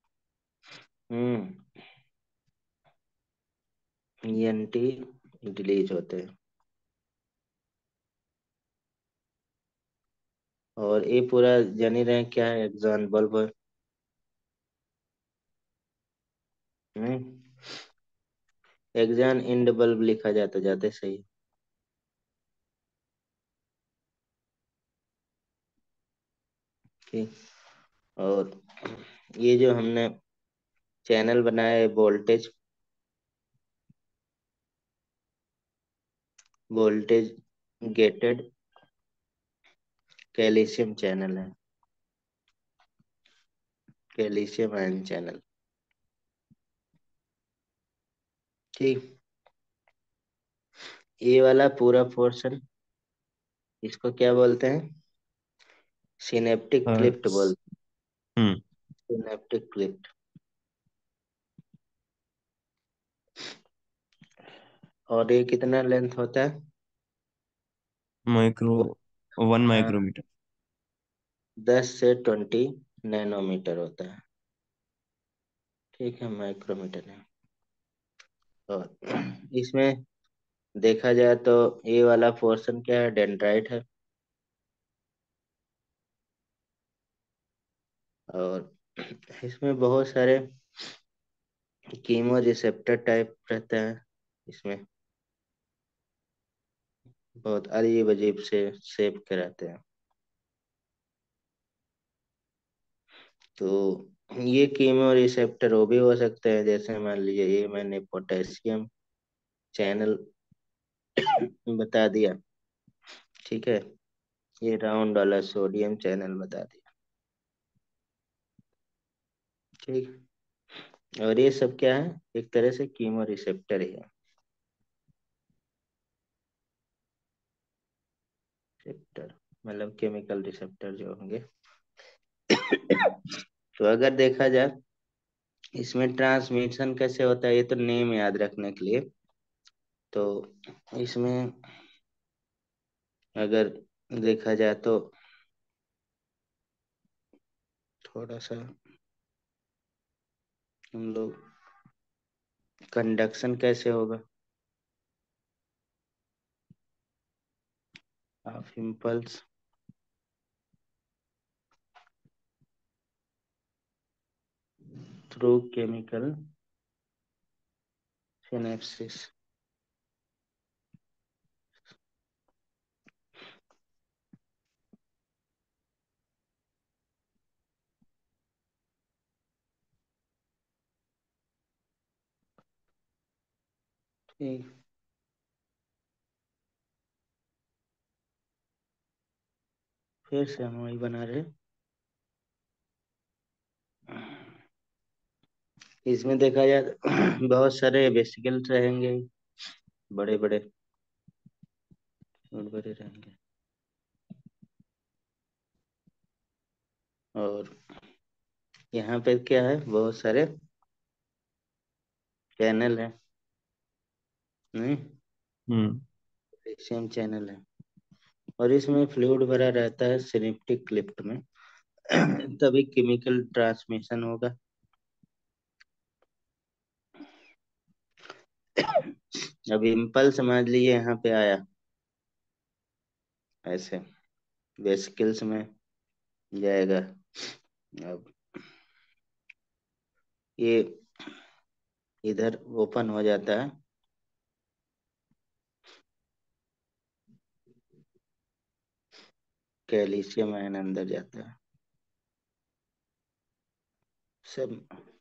ENT रिलीज होते हैं। और ये पूरा जान ही रहे हैं क्या है, एक्सॉन बल्ब है। एक्सॉन इंड बल्ब लिखा जाता जाते सही, ठीक। और ये जो हमने चैनल बनाया है, वोल्टेज गेटेड कैल्शियम चैनल है, कैल्शियम आयन चैनल, ठीक। ये वाला पूरा पोर्शन, इसको क्या बोलते हैं, सिनेप्टिक क्लिप्ट हम्म। बोलते हैं, सिनेप्टिक क्लिप्ट। और ये कितना लेंथ होता है, माइक्रो, 1 माइक्रोमीटर। हाँ, 10 से 20 नैनोमीटर होता है, ठीक है, माइक्रोमीटर है। और इसमें देखा जाए तो ये वाला पोर्शन क्या है, डेंड्राइट है। और इसमें बहुत सारे कीमो रिसेप्टर टाइप रहते हैं इसमें, बहुत अजीब अजीब से शेप के रहते हैं। तो ये कीमो रिसेप्टर वो भी हो सकते हैं, जैसे मान लीजिए ये मैंने पोटेशियम चैनल बता दिया, ठीक है। ये राउंड वाला सोडियम चैनल बता दिया, ठीक। और ये सब क्या है, एक तरह से कीमो रिसेप्टर ही है, रिसेप्टर मतलब केमिकल रिसेप्टर जो होंगे। तो अगर देखा जाए इसमें ट्रांसमिशन कैसे होता है, ये तो नेम याद रखने के लिए। तो इसमें अगर देखा जाए तो थोड़ा सा हम लोग कंडक्शन कैसे होगा of impulse through chemical synapsis, ठीक। फिर से हम वही बना रहे। इसमें देखा जाए तो बहुत सारे वेसिकल्स रहेंगे, बड़े बड़े बड़े बड़े रहेंगे। और यहाँ पे क्या है, बहुत सारे चैनल है, नहीं, हम्म। पोटेशियम चैनल है। और इसमें फ्लूइड भरा रहता है सिनेप्टिक लिफ्ट में। तभी केमिकल ट्रांसमिशन होगा। अब इम्पल्स समझ लीजिए यहाँ पे आया ऐसे, वेसिकल्स में जाएगा। अब ये इधर ओपन हो जाता है, कैल्शियम आयन अंदर जाता है सब।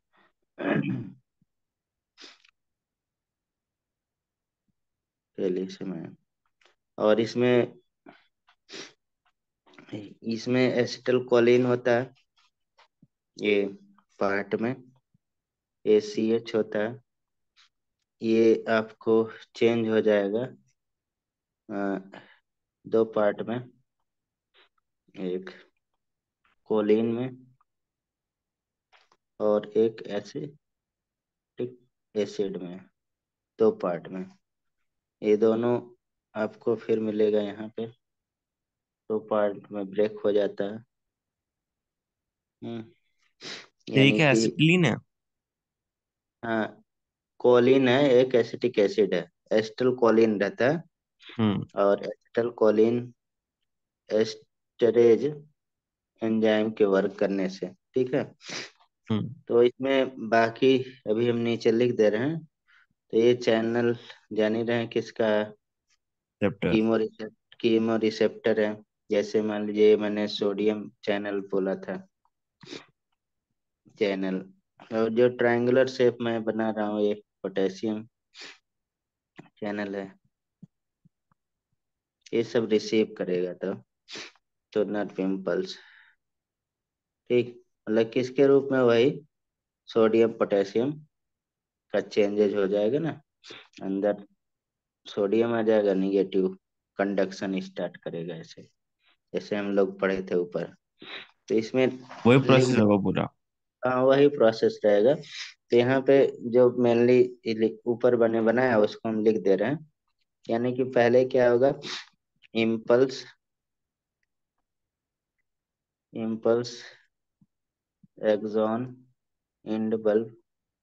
Calcium ion. और इसमें इसमें एसिटल कोलिन होता है, ये पार्ट में ACH होता है। ये आपको चेंज हो जाएगा अ, दो पार्ट में, एक कोलिन में और एक एसिटिक एसिड में, दो पार्ट में। ये दोनों आपको फिर मिलेगा यहाँ पे, दो पार्ट में ब्रेक हो जाता है। हम्म, तो ये यानी क्या कि एसिटिलीन है? हाँ, कोलिन है, एक एसिटिक एसिड है। एसिटल कोलिन रहता है, हम्म। और एसिटल कोलिन एस्टरेज एंजाइम के वर्क करने से, ठीक है। हम्म। तो इसमें बाकी अभी हम नीचे लिख दे रहे हैं। तो ये चैनल जान ही रहे हैं किसका है, रिसेप्टर। कीमो रिसेप्टर है। जैसे मान लीजिए मैंने सोडियम चैनल बोला था, चैनल। और जो ट्रायंगुलर शेप में बना रहा हूँ, ये पोटेशियम चैनल है। ये सब रिसीव करेगा तो नर्व इम्पल्स, ठीक। मतलब किसके रूप में, वही सोडियम पोटेशियम का चेंजेज हो जाएगा ना। अंदर सोडियम आ जाएगा, निगेटिव कंडक्शन स्टार्ट करेगा ऐसे, जैसे हम लोग पढ़े थे ऊपर। तो इसमें वही लिख प्रोसेस दे। होगा पूरा। हाँ, वही प्रोसेस रहेगा। तो यहाँ पे जो मेनली ऊपर बने बना है उसको हम लिख दे रहे हैं। यानी कि पहले क्या होगा, impulse, impulse axon end bulb,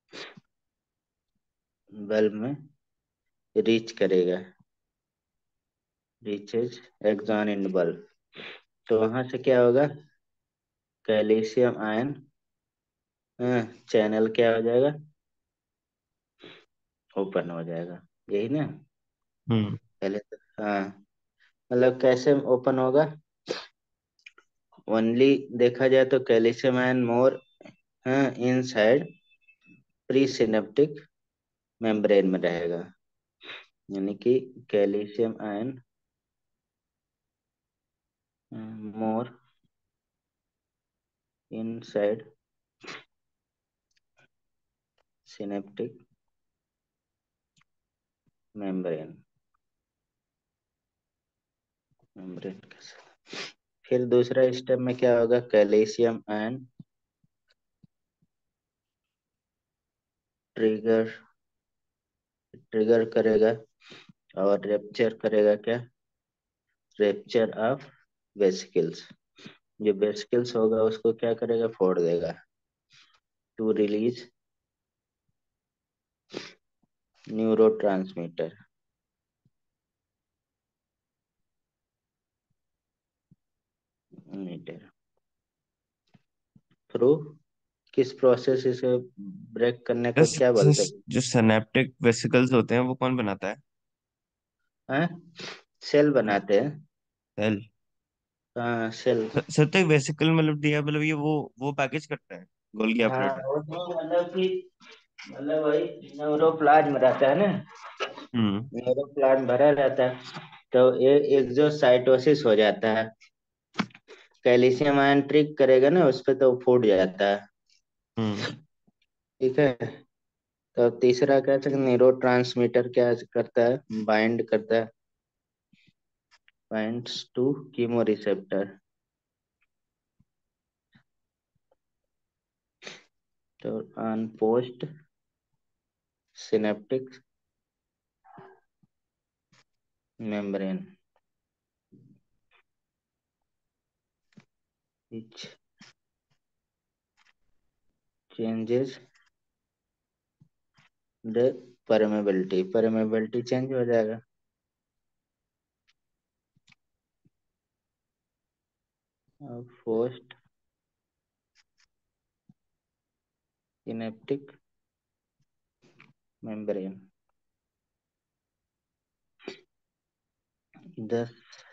bulb में रीच करेगा, रीचेज एक्सॉन इंड बल्ब। तो वहां से क्या होगा, कैल्शियम आयन चैनल क्या हो जाएगा, ओपन हो जाएगा, यही ना। हम्म। पहले तो हाँ, मतलब कैसे ओपन होगा, ओनली देखा जाए तो calcium ion more inside pre synaptic membrane में रहेगा। यानी कि calcium ion more inside synaptic membrane, membrane के साथ। फिर दूसरा स्टेप में क्या होगा, कैल्शियम आयन ट्रिगर, ट्रिगर करेगा और रेप्चर करेगा, क्या, रेप्चर ऑफ वेसिकल्स। जो वेसिकल्स होगा उसको क्या करेगा, फोड़ देगा, to release neurotransmitter, meter through, किस प्रोसेस से ब्रेक करने को क्या बोलते हैं। जो सिनेप्टिक वेसिकल्स होते हैं वो कौन बनाता है? हैं? सेल बनाते हैं। सेल। हाँ, सेल। सर तो वेसिकल मतलब दिया, मतलब ये वो पैकेज करता है गोल्गी हाँ, एप्परेटस। वो तो मतलब कि, मतलब वही न्यूरोप्लाज्म रहता है ना, हम्म। न्यूरोप्लाज्म भरा रहता है। तो ये एक जो साइटोसिस हो जाता है, कैल्शियम आयन ट्रिक करेगा ना उस पे, तो फूट जाता है, हम्म। ठीक है। तो तीसरा क्या है, न्यूरो ट्रांसमीटर क्या करता है, बाइंड करता है, बाइंड्स टू कीमो रिसेप्टर। तो on postsynaptic membrane which changes the permeability change हो जाएगा। Forced synaptic membrane, thus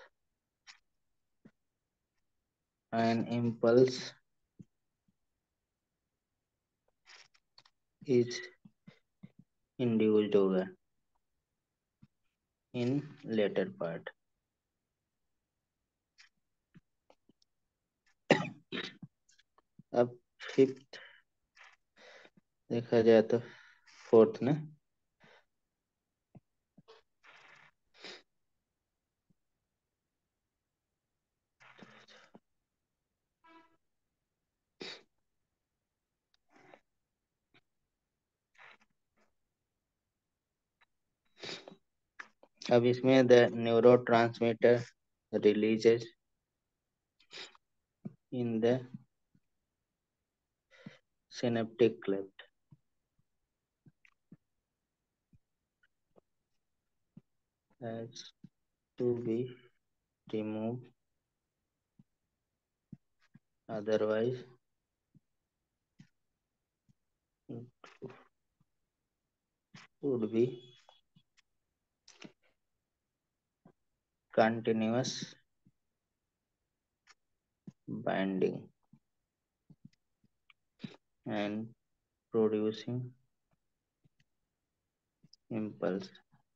an impulse is induced होगा in later part। अब फिफ्थ देखा जाए तो फोर्थ ना, अब इसमें the neurotransmitter releases in the synaptic cleft has to be removed, otherwise it would be continuous binding and producing impulse।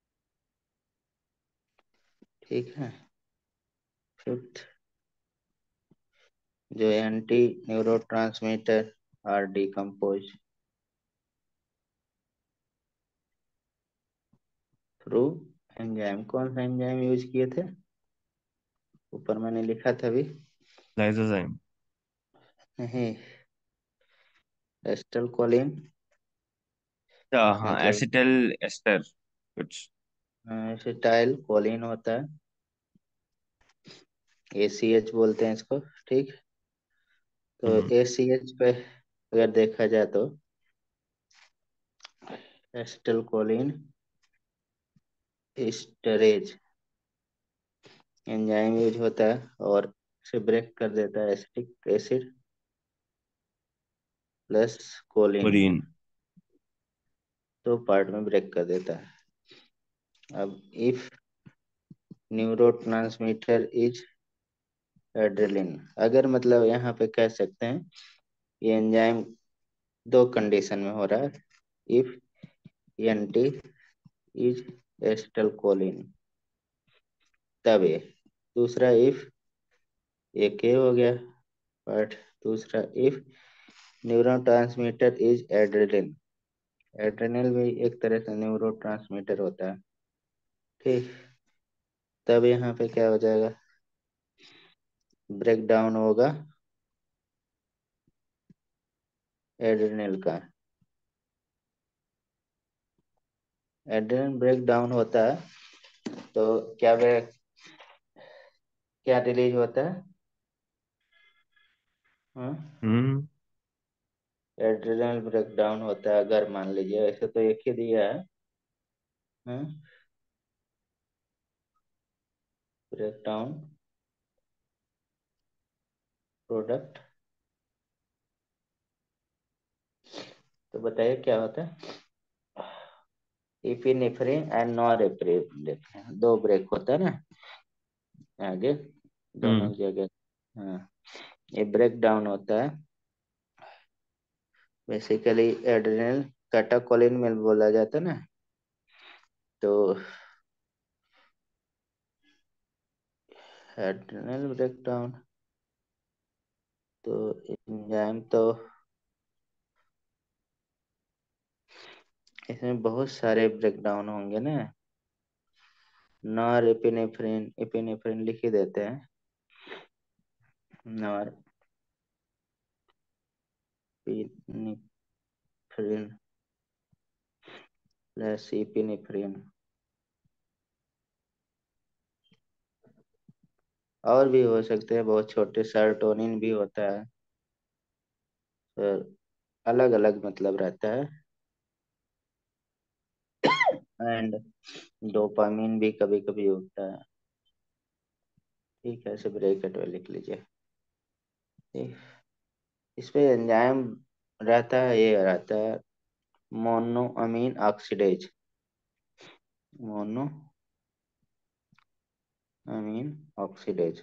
ठीक है। फिफ्थ, जो anti neurotransmitter are decompose through enzyme. कौन सा एंजाइम यूज किए थे? ऊपर मैंने लिखा था अभी। लाइसोजाइम। नहीं, एस्टल कोलिन, अच्छा हाँ, मतलब एसिटल एस्टर कुछ। एसिटाइल कोलिन होता है, ACH बोलते हैं इसको। ठीक, तो हम्म। ACH पे अगर देखा जाए तो एस्टल कोलिन एस्टरेज एंजाइम यूज होता है और इसे ब्रेक कर देता है एसिटिक एसिड प्लस कोलिन को, कोलिन। दो पार्ट में ब्रेक कर देता है। अब इफ न्यूरोट्रांसमीटर इज एड्रेलिन, अगर मतलब यहाँ पे कह सकते हैं ये एंजाइम दो कंडीशन में हो रहा है। If anti is acetylcholine तब ये, दूसरा इफ, एक ये हो गया पार्ट। दूसरा if neurotransmitter is adrenaline, adrenal भी एक तरह का न्यूरोट्रांसमीटर होता है। ठीक, तब यहाँ पे क्या हो जाएगा, ब्रेक डाउन होगा एड्रेनल का। एड्रेनल ब्रेक डाउन होता है तो क्या ब्रेक, क्या रिलीज होता है? हाँ, हम्म। एड्रेनल ब्रेक डाउन होता है अगर मान लीजिए, ऐसे तो एक ही दिया है। हाँ, ब्रेक डाउन प्रोडक्ट, तो बताइए क्या होता है? इपिनेफ्रिन एंड नॉरएपिनेफ्रिन, दो ब्रेक होता है ना आगे, दोनों हम्म। जगह। हाँ, ये ब्रेक डाउन होता है बेसिकली एड्रेनल कैटाकोलिन में बोला जाता है ना, तो एड्रेनल ब्रेक डाउन, तो एंजाइम तो इसमें बहुत सारे ब्रेक डाउन होंगे ना। नॉर एपिनेफ्रिन, एपिनेफ्रिन लिख ही देते हैं, नॉर एपिनेफ्रिन प्लस एपिनेफ्रिन और भी हो सकते हैं बहुत छोटे, सर्टोनिन भी होता है। फिर अलग अलग मतलब रहता है। एंड डोपामिन भी कभी कभी होता है। ठीक है, ऐसे ब्रैकेट में लिख लीजिए। ठीक। इस पे एंजाइम रहता है, ये रहता है मोनोअमीन ऑक्सीडेज। Monoamine oxidase.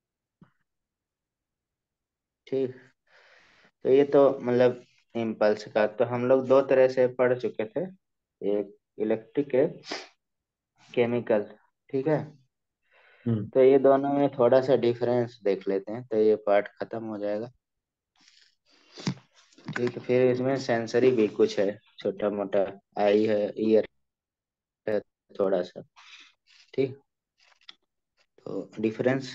ठीक। तो ये तो मतलब इम्पल्स का तो हम लोग दो तरह से पढ़ चुके थे। एक इलेक्ट्रिक, एक केमिकल। ठीक है। हम्म। तो ये दोनों में थोड़ा सा डिफरेंस देख लेते हैं, तो ये पार्ट खत्म हो जाएगा। ठीक है, फिर इसमें सेंसरी भी कुछ है, छोटा मोटा। आई है, ईयर है, थोड़ा सा। ठीक। तो डिफरेंस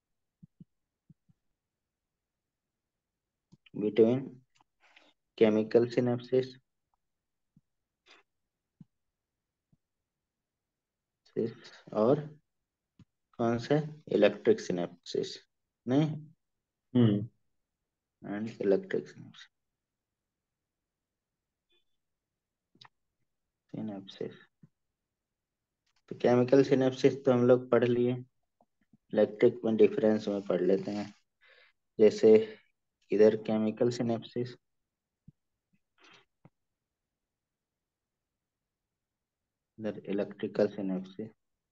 बिटवीन केमिकल सिनेप्सिस और कौन सा, इलेक्ट्रिक सिनेप्सिस, नहीं, हम्म। And electric synapses. तो केमिकल सिनेप्सिस तो हम लोग पढ़ लिए। इलेक्ट्रिक में डिफरेंस में पढ़ लेते हैं। जैसे इधर केमिकल सिनेप्सिस, इधर इलेक्ट्रिकल सिनेप्सिस।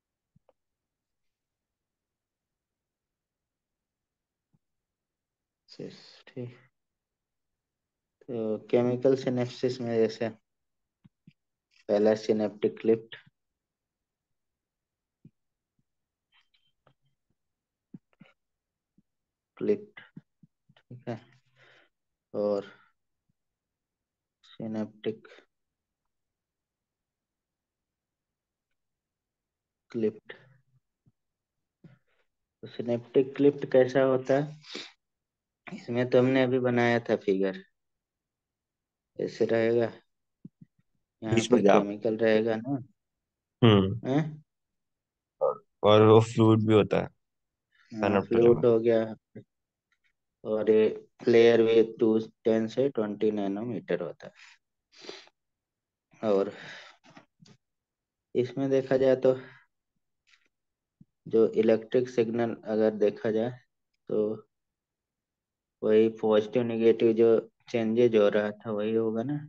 ठीक। तो केमिकल सिनेप्सिस में जैसे पहला सिनेप्टिक क्लिफ्ट, क्लिफ्ट। ठीक है। और सिनेप्टिक क्लिफ्ट। तो सिनेप्टिक क्लिफ्ट कैसा होता है, इसमें तो हमने अभी बनाया था फिगर। ऐसे रहेगा, यहाँ बीच पे में गैप। केमिकल रहेगा ना। हम्म। हैं? और वो फ्लूइड भी होता है, हाँ, पेनेप्टिक में। फ्लूट हो गया। और ये लेयर विथ 2 10 से 20 नैनोमीटर होता है। और इसमें देखा जाए तो जो इलेक्ट्रिक सिग्नल अगर देखा जाए, तो वही पॉजिटिव निगेटिव जो चेंजेज हो रहा था वही होगा ना।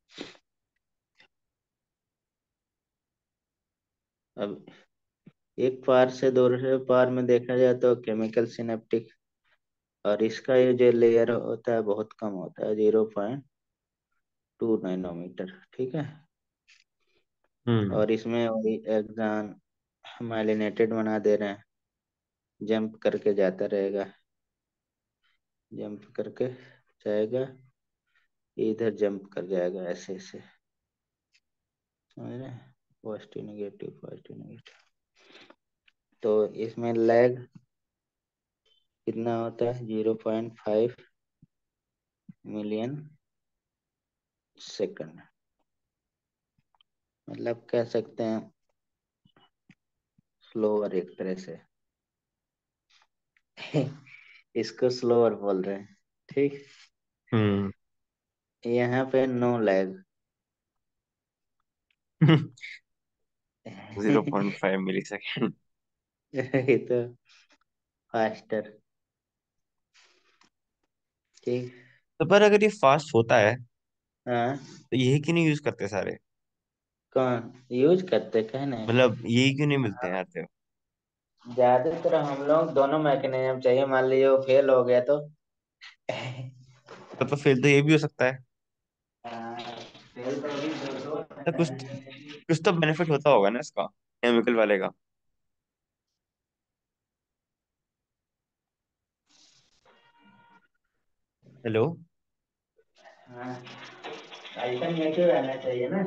अब एक पार से दूसरे पार में देखा जाए तो केमिकल सिनेप्टिक, और इसका ये जो लेयर होता है बहुत कम होता है, 0.2 नैनोमीटर। ठीक है। हम्म। और इसमें वही एग्जान माइलिनेटेड बना दे रहे हैं, जंप करके जाता रहेगा, जंप करके जाएगा, इधर जंप कर जाएगा, ऐसे ऐसे। समझ रहे हैं, पॉजिटिव नेगेटिव पॉजिटिव नेगेटिव। तो इसमें लैग कितना होता है, 0.5 मिलियन सेकंड। मतलब कह सकते हैं स्लोअर एक तरह से। इसको स्लोअर बोल रहे हैं। ठीक। हम्म। यहाँ पे नो लैग। 0.5 मिली सेकेंड। ये तो फास्टर। ठीक। तो पर अगर ये फास्ट होता है हाँ। तो यही क्यों नहीं यूज करते सारे? कौन यूज करते, कहने। मतलब यही क्यों नहीं मिलते हैं आते? ज्यादातर हम लोग दोनों मैकेनिज्म चाहिए, मान लीजिए वो फेल हो गया तो। तो फिर तो ये भी हो सकता है। फेल तो अभी दो दो। तो कुछ तो बेनिफिट होता होगा ना इसका, केमिकल वाले का। हेलो। हाँ, अल्टरनेटिव रहना चाहिए ना,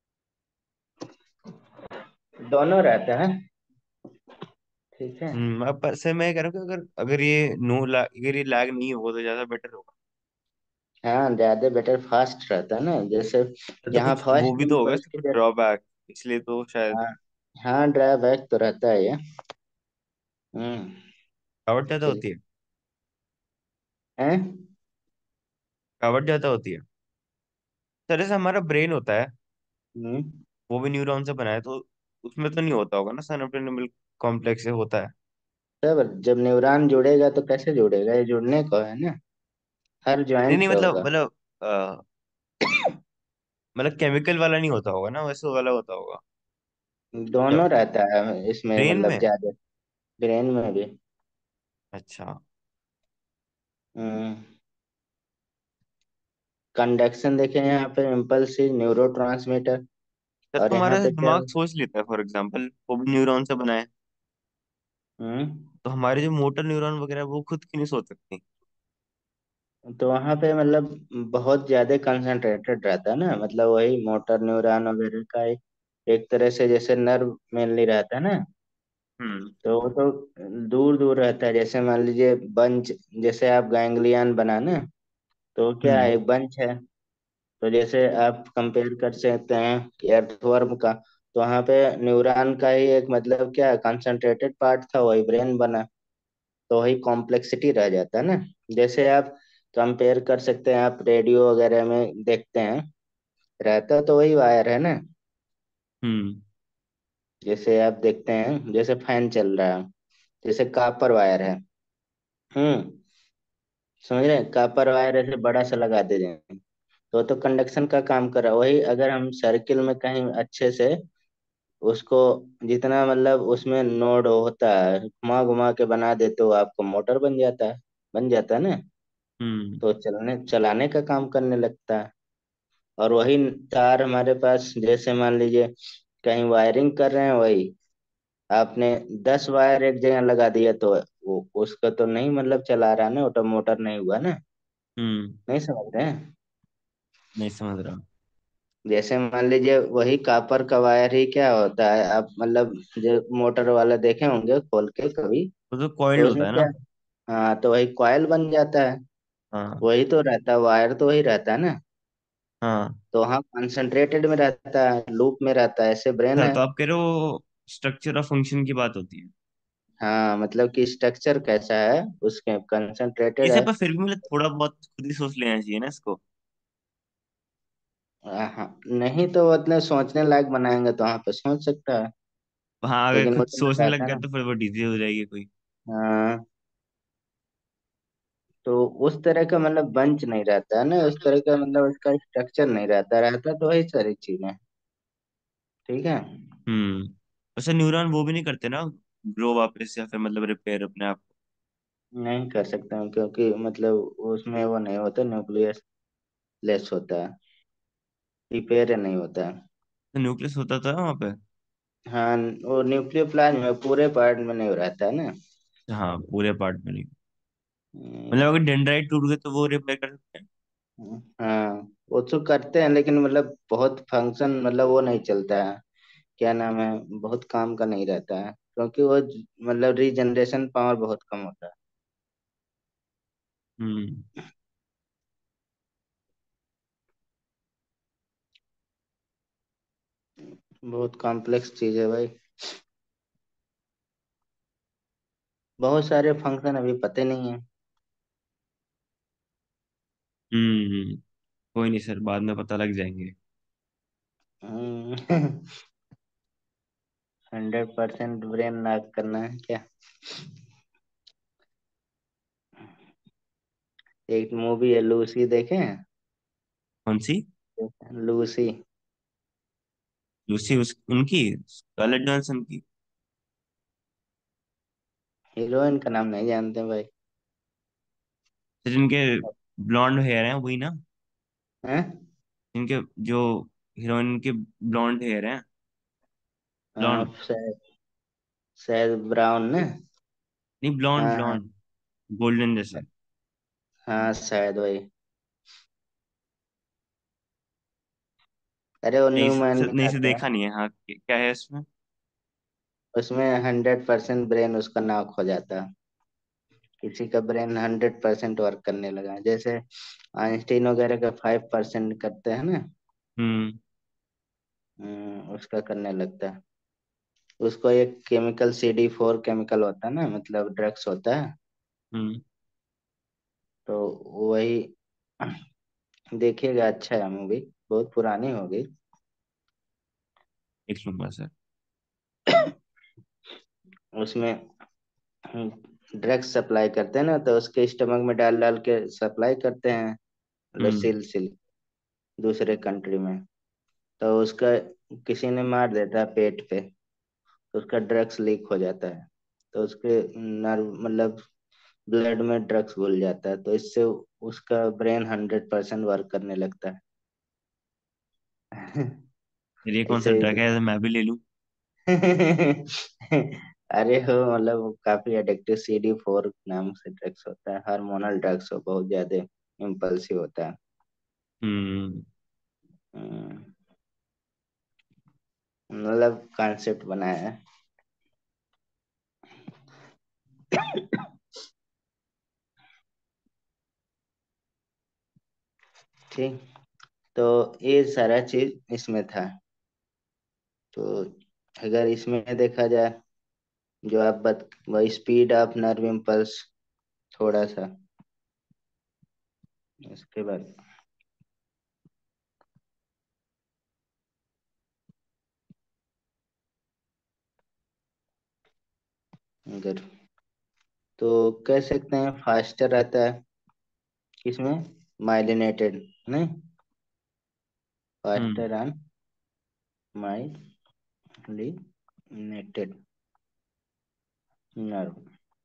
दोनों रहता है। ठीक है। अब पर से मैं कह रहा हूँ कि अगर अगर ये नो ला अगर ये लैग नहीं होगा तो ज्यादा बेटर होगा। हाँ, ज्यादा बेटर फास्ट रहता है ना, जैसे तो यहाँ कुछ वो फर्स्ट भी तो होगा इम्पल्स इसका की कुछ ड्रॉबैक, इसलिए तो शायद। हाँ। हाँ, ड्राबैक तो रहता है ये। हम्म। थकावट ज्यादा फिर होती है? हैं। थकावट ज्यादा होती है। तरह से हमारा ब्रेन होता है, हम्म। वो भी न्यूरॉन से बना है, तो उसमें तो नहीं होता होगा ना सबक्लिनिकल कॉम्प्लेक्स से होता है? तब जब न्यूरॉन जुड़ेगा तो कैसे जुड़ेगा, ये जुड़ने को है ना, हर नहीं ज्वाइंट नहीं, पे मतलब होगा। मतलब केमिकल वाला नहीं होता होगा ना, वैसे वाला होता होगा। दोनों मतलब रहता है इसमें, ब्रेन मतलब में। ज्यादा ब्रेन में भी। अच्छा। हम्म। कंडक्शन देखें यहाँ पे, इम्पल्सिव न्यूरो, तब और तो यहाँ हमारा पे क्या। दिमाग सोच लेता है, फॉर एग्जाम्पल वो भी न्यूरॉन से बना है। हम्म। तो हमारे जो मोटर न्यूरॉन वगैरह वो खुद की नहीं सोच सकती? तो वहाँ पे मतलब बहुत ज्यादा कंसंट्रेटेड रहता है ना, मतलब वही मोटर न्यूरॉन वगैरह का एक तरह से जैसे नर्व मेनली रहता है ना। हम्म। तो वो तो दूर दूर रहता है, जैसे मान लीजिए बंच, जैसे आप गैंग्लियन बना ना, तो क्या है, हम्म। एक बंच है। तो जैसे आप कंपेयर कर सकते हैं अर्थवर्म का, तो वहाँ पे न्यूरॉन का ही एक मतलब क्या कंसंट्रेटेड पार्ट था, वही ब्रेन बना। तो वही कॉम्प्लेक्सिटी रह जाता है ना। जैसे आप कंपेयर कर सकते हैं, आप रेडियो वगैरह में देखते हैं, रहता तो वही वायर है ना। हम्म। जैसे आप देखते हैं, जैसे फैन चल रहा है, जैसे कापर वायर है। हम्म। समझ रहे हैं, कापर वायर ऐसे बड़ा सा लगा दे दें, तो कंडक्शन का काम कर रहा है। वही अगर हम सर्किल में कहीं अच्छे से उसको, जितना मतलब उसमें नोड होता है, घुमा घुमा के बना दे, तो आपको मोटर बन जाता है ना। हम्म। तो चलने चलाने का काम करने लगता है। और वही तार हमारे पास, जैसे मान लीजिए कहीं वायरिंग कर रहे हैं, वही आपने 10 वायर एक जगह लगा दिया, तो वो उसका तो नहीं मतलब चला रहा ना, वो तो मोटर नहीं हुआ ना। हम्म। नहीं समझ रहे हैं। नहीं समझ रहा। जैसे मान लीजिए वही कापर का वायर ही क्या होता है, आप मतलब जो मोटर वाला देखे होंगे खोल के कभी, तो तो कॉइल्ड उसमें होता है क्या। ना? हाँ, तो वही कॉइल बन जाता है। हाँ। वही तो रहता है, वायर तो वही रहता है ना। हाँ। तो वहाँ कंसंट्रेटेड में रहता है, लूप में रहता है, ऐसे ब्रेन अच्छा, है। तो आप कह रहे हो स्ट्रक्चर ऑफ फंक्शन की बात होती है? हाँ, मतलब कि स्ट्रक्चर कैसा है उसके, कंसंट्रेटेड इसे है। पर फिर भी मतलब थोड़ा बहुत खुद ही सोच लेना चाहिए ना इसको। हाँ, नहीं तो उतने सोचने लायक बनाएंगे तो वहाँ पे सोच सकता है, हाँ, अगर लेकिन खुद उतना सोचने रहता लग है गया ना। तो फिर वो डीजे हो जाएगी कोई। हाँ, तो उस तरह का मतलब बंच नहीं रहता है ना, उस तरह का मतलब उसका स्ट्रक्चर नहीं रहता, रहता तो वही सारी चीजें। ठीक है। हम्म। वैसे न्यूरॉन वो भी नहीं करते ना, ग्रो वापस या फिर मतलब रिपेयर अपने आप को? नहीं कर सकता हूँ, क्योंकि मतलब उसमें वो नहीं होता, न्यूक्लियस लेस होता है, रिपेयर नहीं होता है। तो न्यूक्लियस होता था वहाँ पे? हाँ, वो न्यूक्लियोप्लाज्म में पूरे पार्ट में नहीं रहता है ना। हाँ, पूरे पार्ट में नहीं। हम्म। मतलब अगर डेंड्राइट टूट गए तो वो रिपेयर कर सकते हैं? हाँ, वो तो करते हैं, लेकिन मतलब बहुत फंक्शन मतलब वो नहीं चलता है, क्या नाम है, बहुत काम का नहीं रहता है, क्योंकि वो मतलब रीजनरेशन पावर बहुत कम होता है। हम्म। बहुत कॉम्प्लेक्स चीज है भाई, बहुत सारे फंक्शन अभी पते नहीं है। कोई नहीं सर, बाद में पता लग जाएंगे। 100% ब्रेन लॉक करना है क्या। एक मूवी है लूसी, देखे हैं। कौन सी? लूसी। लूसी, उस उनकी स्कारलेट जॉनसन की? हीरोइन का नाम नहीं जानते भाई। तो जिनके ब्लॉन्ड हेयर हैं वही ना? हैं। जिनके जो हीरोइन के ब्लॉन्ड हेयर हैं। हाँ, ब्लॉन्ड। शायद शायद ब्राउन ना। नहीं, ब्लॉन्ड हाँ हाँ। ब्लॉन्ड, गोल्डन जैसे। हाँ, शायद वही। अरे वो नहीं न्यू मैन नहीं से दिखाता है। देखा नहीं है। हाँ, क्या है इसमें? उसमें 100% ब्रेन उसका नॉक हो जाता है। किसी का ब्रेन 100% वर्क करने लगा, जैसे आइंस्टीन वगैरह का 5% करते हैं ना। हम्म। उसका करने लगता है। उसको एक केमिकल CD4 केमिकल होता है ना, मतलब ड्रग्स होता है। हम्म। तो वही देखिएगा, अच्छा है मूवी, बहुत पुरानी हो गई। देख लूंगा सर। उसमें ड्रग्स सप्लाई करते हैं ना, तो उसके स्टमक में डाल डाल के सप्लाई करते हैं, मतलब हम्म। सिल सिल दूसरे कंट्री में। तो उसका किसी ने मार देता है पेट पे, तो उसका ड्रग्स लीक हो जाता है। तो उसके नर्व, मतलब ब्लड में ड्रग्स घुल जाता है, तो इससे उसका ब्रेन 100% वर्क करने लगता है। फिर ये कौन सा ऐसे ड्रग है, मैं भी ले लूं? अरे हो, मतलब वो काफी एडिक्टिव CD4 नाम से ड्रग्स होता है, हार्मोनल ड्रग्स हो, बहुत ज्यादा इम्पल्सिव होता है। हम्म। हम्म, मतलब कॉन्सेप्ट बनाया है। ठीक। तो ये सारा चीज इसमें था। तो अगर इसमें देखा जाए, जो आप वही स्पीड ऑफ नर्व इम्पल्स, थोड़ा सा इसके बाद, अगर तो कह सकते हैं फास्टर रहता है किसमें, माइलिनेटेड, नहीं, हम्म। फास्टर ऑन माइलिनेटेड नर्व,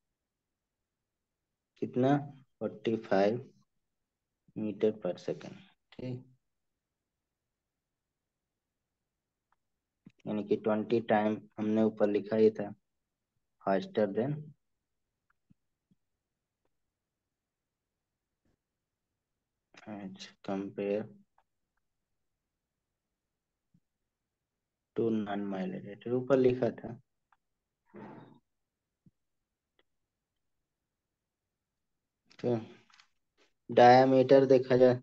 कितना, 45 मीटर पर सेकेंड। ठीक, यानी कि 20 टाइम हमने ऊपर लिखा ही था, faster than compare to non myelinated, ऊपर लिखा था। तो डायामीटर देखा जाए,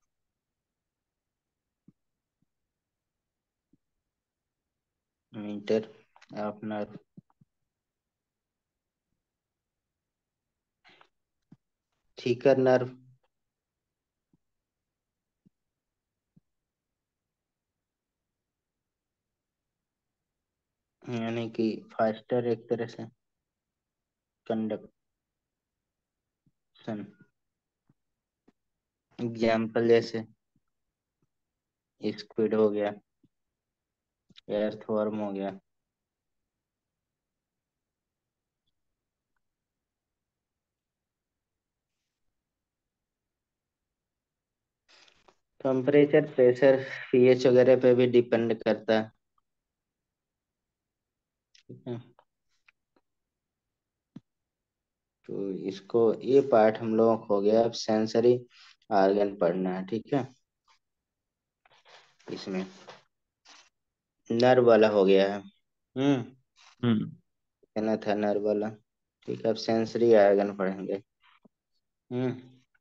metre of nerve, thicker nerve, यानी कि फास्टर एक तरह से कंडक्शन। एग्जाम्पल जैसे स्क्विड हो गया, एर्थवर्म हो गया। टेम्परेचर, प्रेशर, पीएच वगैरह पे भी डिपेंड करता है। ठीक है। तो इसको, ये पार्ट हम लोगों को हो गया, अब सेंसरी ऑर्गन पढ़ना है, ठीक है। इसमें नर्व वाला हो गया है। हम्म। कहना था नर्व वाला। ठीक है, अब सेंसरी ऑर्गन पढ़ेंगे। हम्म।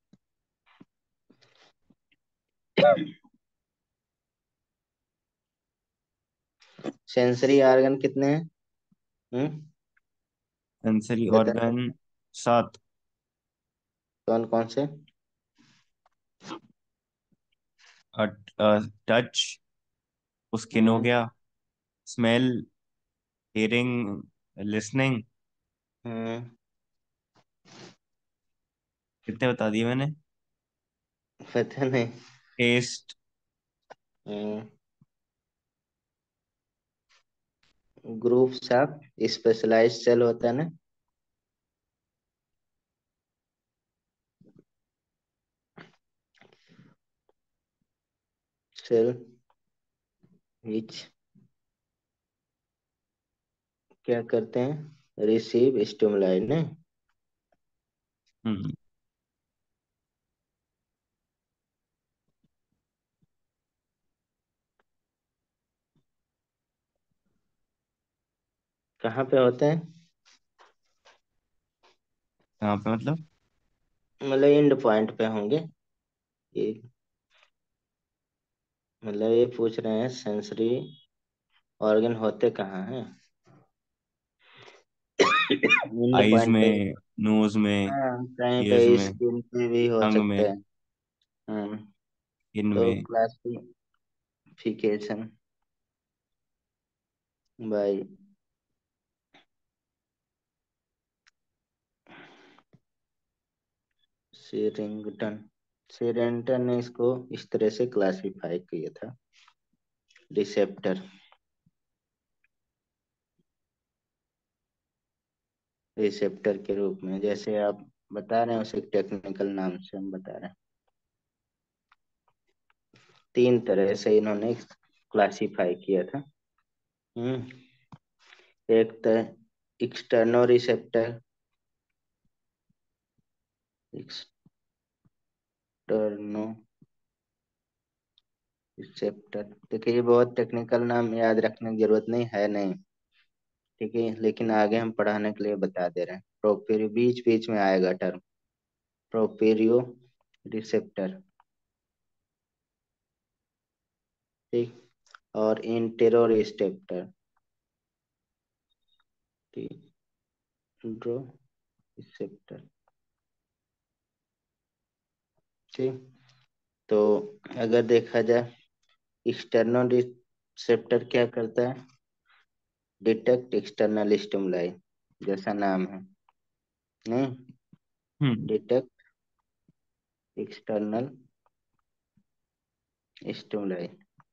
सेंसरी ऑर्गन कितने हैं? हम्म, सेंसरी बता, ऑर्गन 7। कौन कौन से? टच, स्किन हो हम्म। गया, स्मेल, हियरिंग, लिसनिंग। हम्म। कितने बता दिए मैंने? पता नहीं। टेस्ट। हम्म। ग्रुप्स ऑफ स्पेशलाइज्ड सेल होता है ना। सेल विच क्या करते हैं, रिसीव स्टिमुलाई ने। हम्म। कहाँ पे होते हैं? कहाँ पे मतलब? मतलब एंड पॉइंट पे होंगे ये, मतलब ये पूछ रहे हैं सेंसरी ऑर्गन होते कहाँ हैं। एंड आईज पॉइंट पे। में, नोज में, हाँ, कहीं पे ईयर्स में, स्किन पे भी हो टंग सकते में, हैं। हाँ। इन तो में। Classification bye Sherrington. शेरिंगटन ने इसको इस तरह से क्लासिफाई किया था। रिसेप्टर, रिसेप्टर के रूप में, जैसे आप बता रहे हैं उसे टेक्निकल नाम से हम बता रहे हैं। तीन तरह से इन्होंने क्लासिफाई किया था। हम्म। एक तो एक्सटर्नो रिसेप्टर, एक्सटर्नो रिसेप्टर। देखिए ये बहुत टेक्निकल नाम, याद रखने की जरूरत नहीं है, नहीं। ठीक है, लेकिन आगे हम पढ़ाने के लिए बता दे रहे हैं। प्रोपेरियो बीच बीच में आएगा टर्म, प्रोपेरियो रिसेप्टर। ठीक। और इंटेरो रिसेप्टर, इंट्रो रिसेप्टर। ठीक। तो अगर देखा जाए, एक्सटर्नल रिसेप्टर क्या करता है? डिटेक्ट एक्सटर्नल स्टिमुलाई, जैसा नाम है। नहीं, हम्म। Detect external stimuli.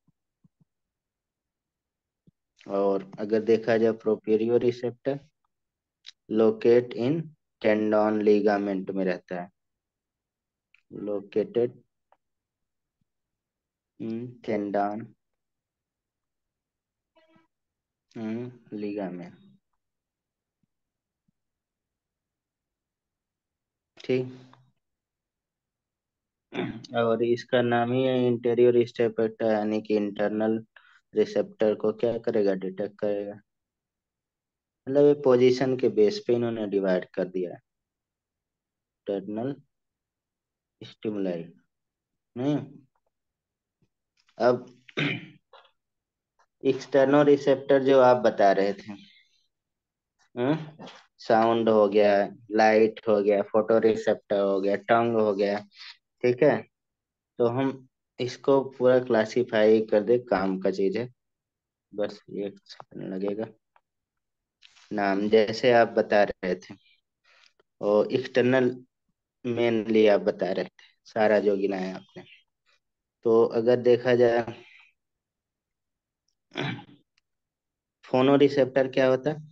और अगर देखा जाए proprio receptor, locate in tendon ligament में रहता है। Located in tendon ligament. ठीक। और इसका नाम ही है इंटीरियर रिसेप्टर, यानी कि इंटरनल रिसेप्टर को क्या करेगा? डिटेक्ट करेगा। मतलब ये पोजीशन के बेस पे इन्होंने डिवाइड कर दिया है। Internal stimuli. नहीं। अब एक्सटर्नल रिसेप्टर जो आप बता रहे थे, साउंड हो गया, लाइट हो गया, फोटो रिसेप्टर हो गया, टंग हो गया। ठीक है। तो हम इसको पूरा क्लासिफाई कर दे, काम का चीज है। बस एक सेकंड लगेगा। नाम जैसे आप बता रहे थे, और एक्सटर्नल मेनली आप बता रहे थे, सारा जो गिनाया आपने। तो अगर देखा जाए, फोनो रिसेप्टर क्या होता है?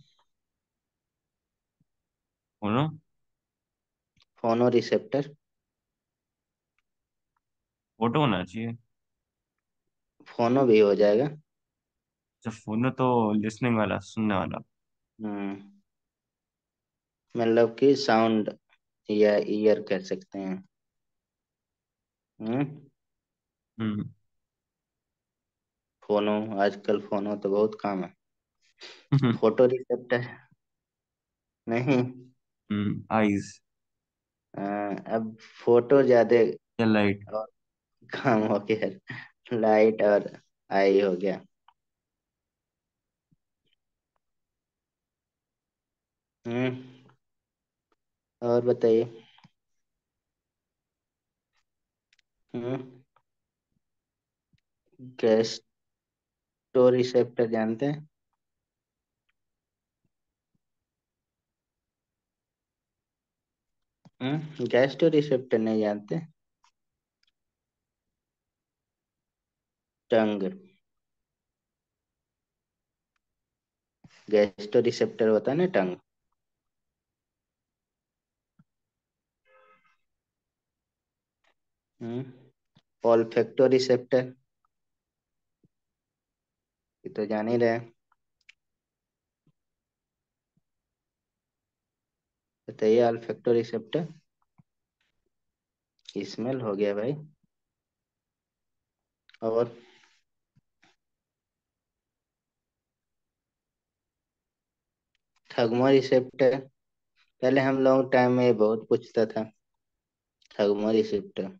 बोलो। फोनो रिसेप्टर। फोटो होना चाहिए। फोनो भी हो जाएगा। जब फोन तो लिसनिंग वाला, सुनने वाला। हम्म। मतलब कि साउंड या ईयर कह सकते हैं। हम्म। हम्म। फोनो, आजकल फोनो तो बहुत काम है। फोटो रिसेप्टर नहीं। आईज अ, अब फोटो ज्यादा या लाइट। और काम हो गया, लाइट और आई हो गया। हम्म। और बताइए। हम्म। गैस्टो रिसेप्टर जानते हैं? गैस्टो रिसेप्टर नहीं जानते? टंग, गैस्टो रिसेप्टर होता है ना, टंग। हम्म। ऑल्फैक्टो रिसेप्टर, ये तो जान ही रहे हैं। बताइए, ऑल्फैक्टो रिसेप्टर। स्मेल हो गया भाई। और थर्मो रिसेप्टर, पहले हम लोग टाइम में ये बहुत पूछता था। थर्मो रिसेप्टर,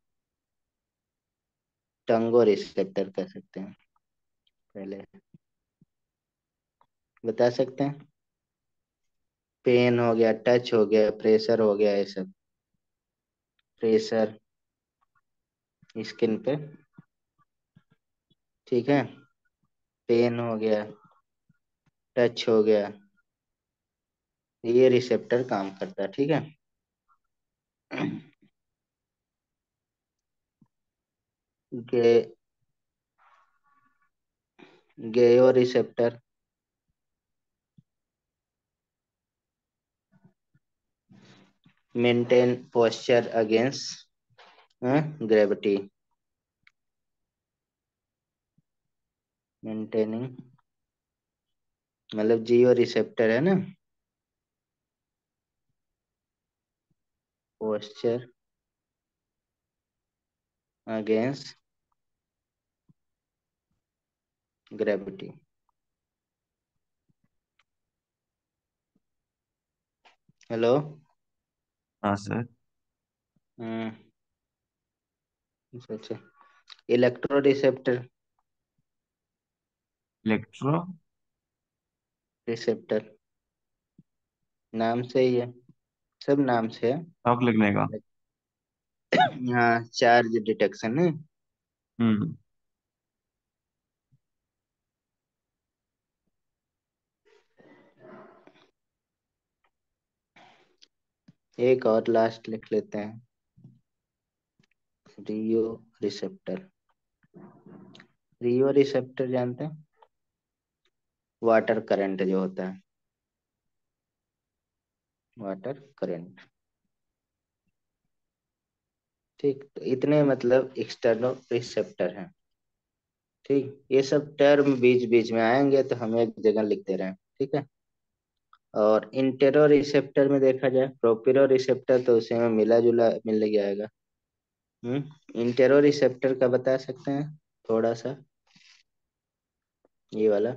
टंगो रिसेप्टर कह सकते हैं पहले। बता सकते हैं? पेन हो गया, टच हो गया, प्रेशर हो गया, ये सब। प्रेशर स्किन पे, ठीक है। पेन हो गया, टच हो गया, ये रिसेप्टर काम करता है, ठीक है। गे georeceptor maintain posture against gravity, maintaining, मतलब जियो रिसेप्टर है ना, पोस्चर अगेंस्ट ग्रेविटी। हेलो। हाँ सर। हम्म। अच्छा, इलेक्ट्रो रिसेप्टर, इलेक्ट्रो रिसेप्टर नाम से ही है, सब नाम से है। शॉक लगने का। हाँ, चार्ज डिटेक्शन है। हम्म। एक और लास्ट लिख लेते हैं, रियो रिसेप्टर। रियो रिसेप्टर जानते हैं, वाटर करंट जो होता है, वाटर करंट। ठीक, तो इतने मतलब एक्सटर्नल रिसेप्टर हैं। ठीक, ये सब टर्म बीच बीच में आएंगे तो हम एक जगह लिखते रहें, ठीक है। और इंटेरो रिसेप्टर में देखा जाए, प्रोपिरो रिसेप्टर तो उसी में मिला जुला मिल जाएगा। इंटेरो रिसेप्टर का बता सकते हैं थोड़ा सा, ये वाला।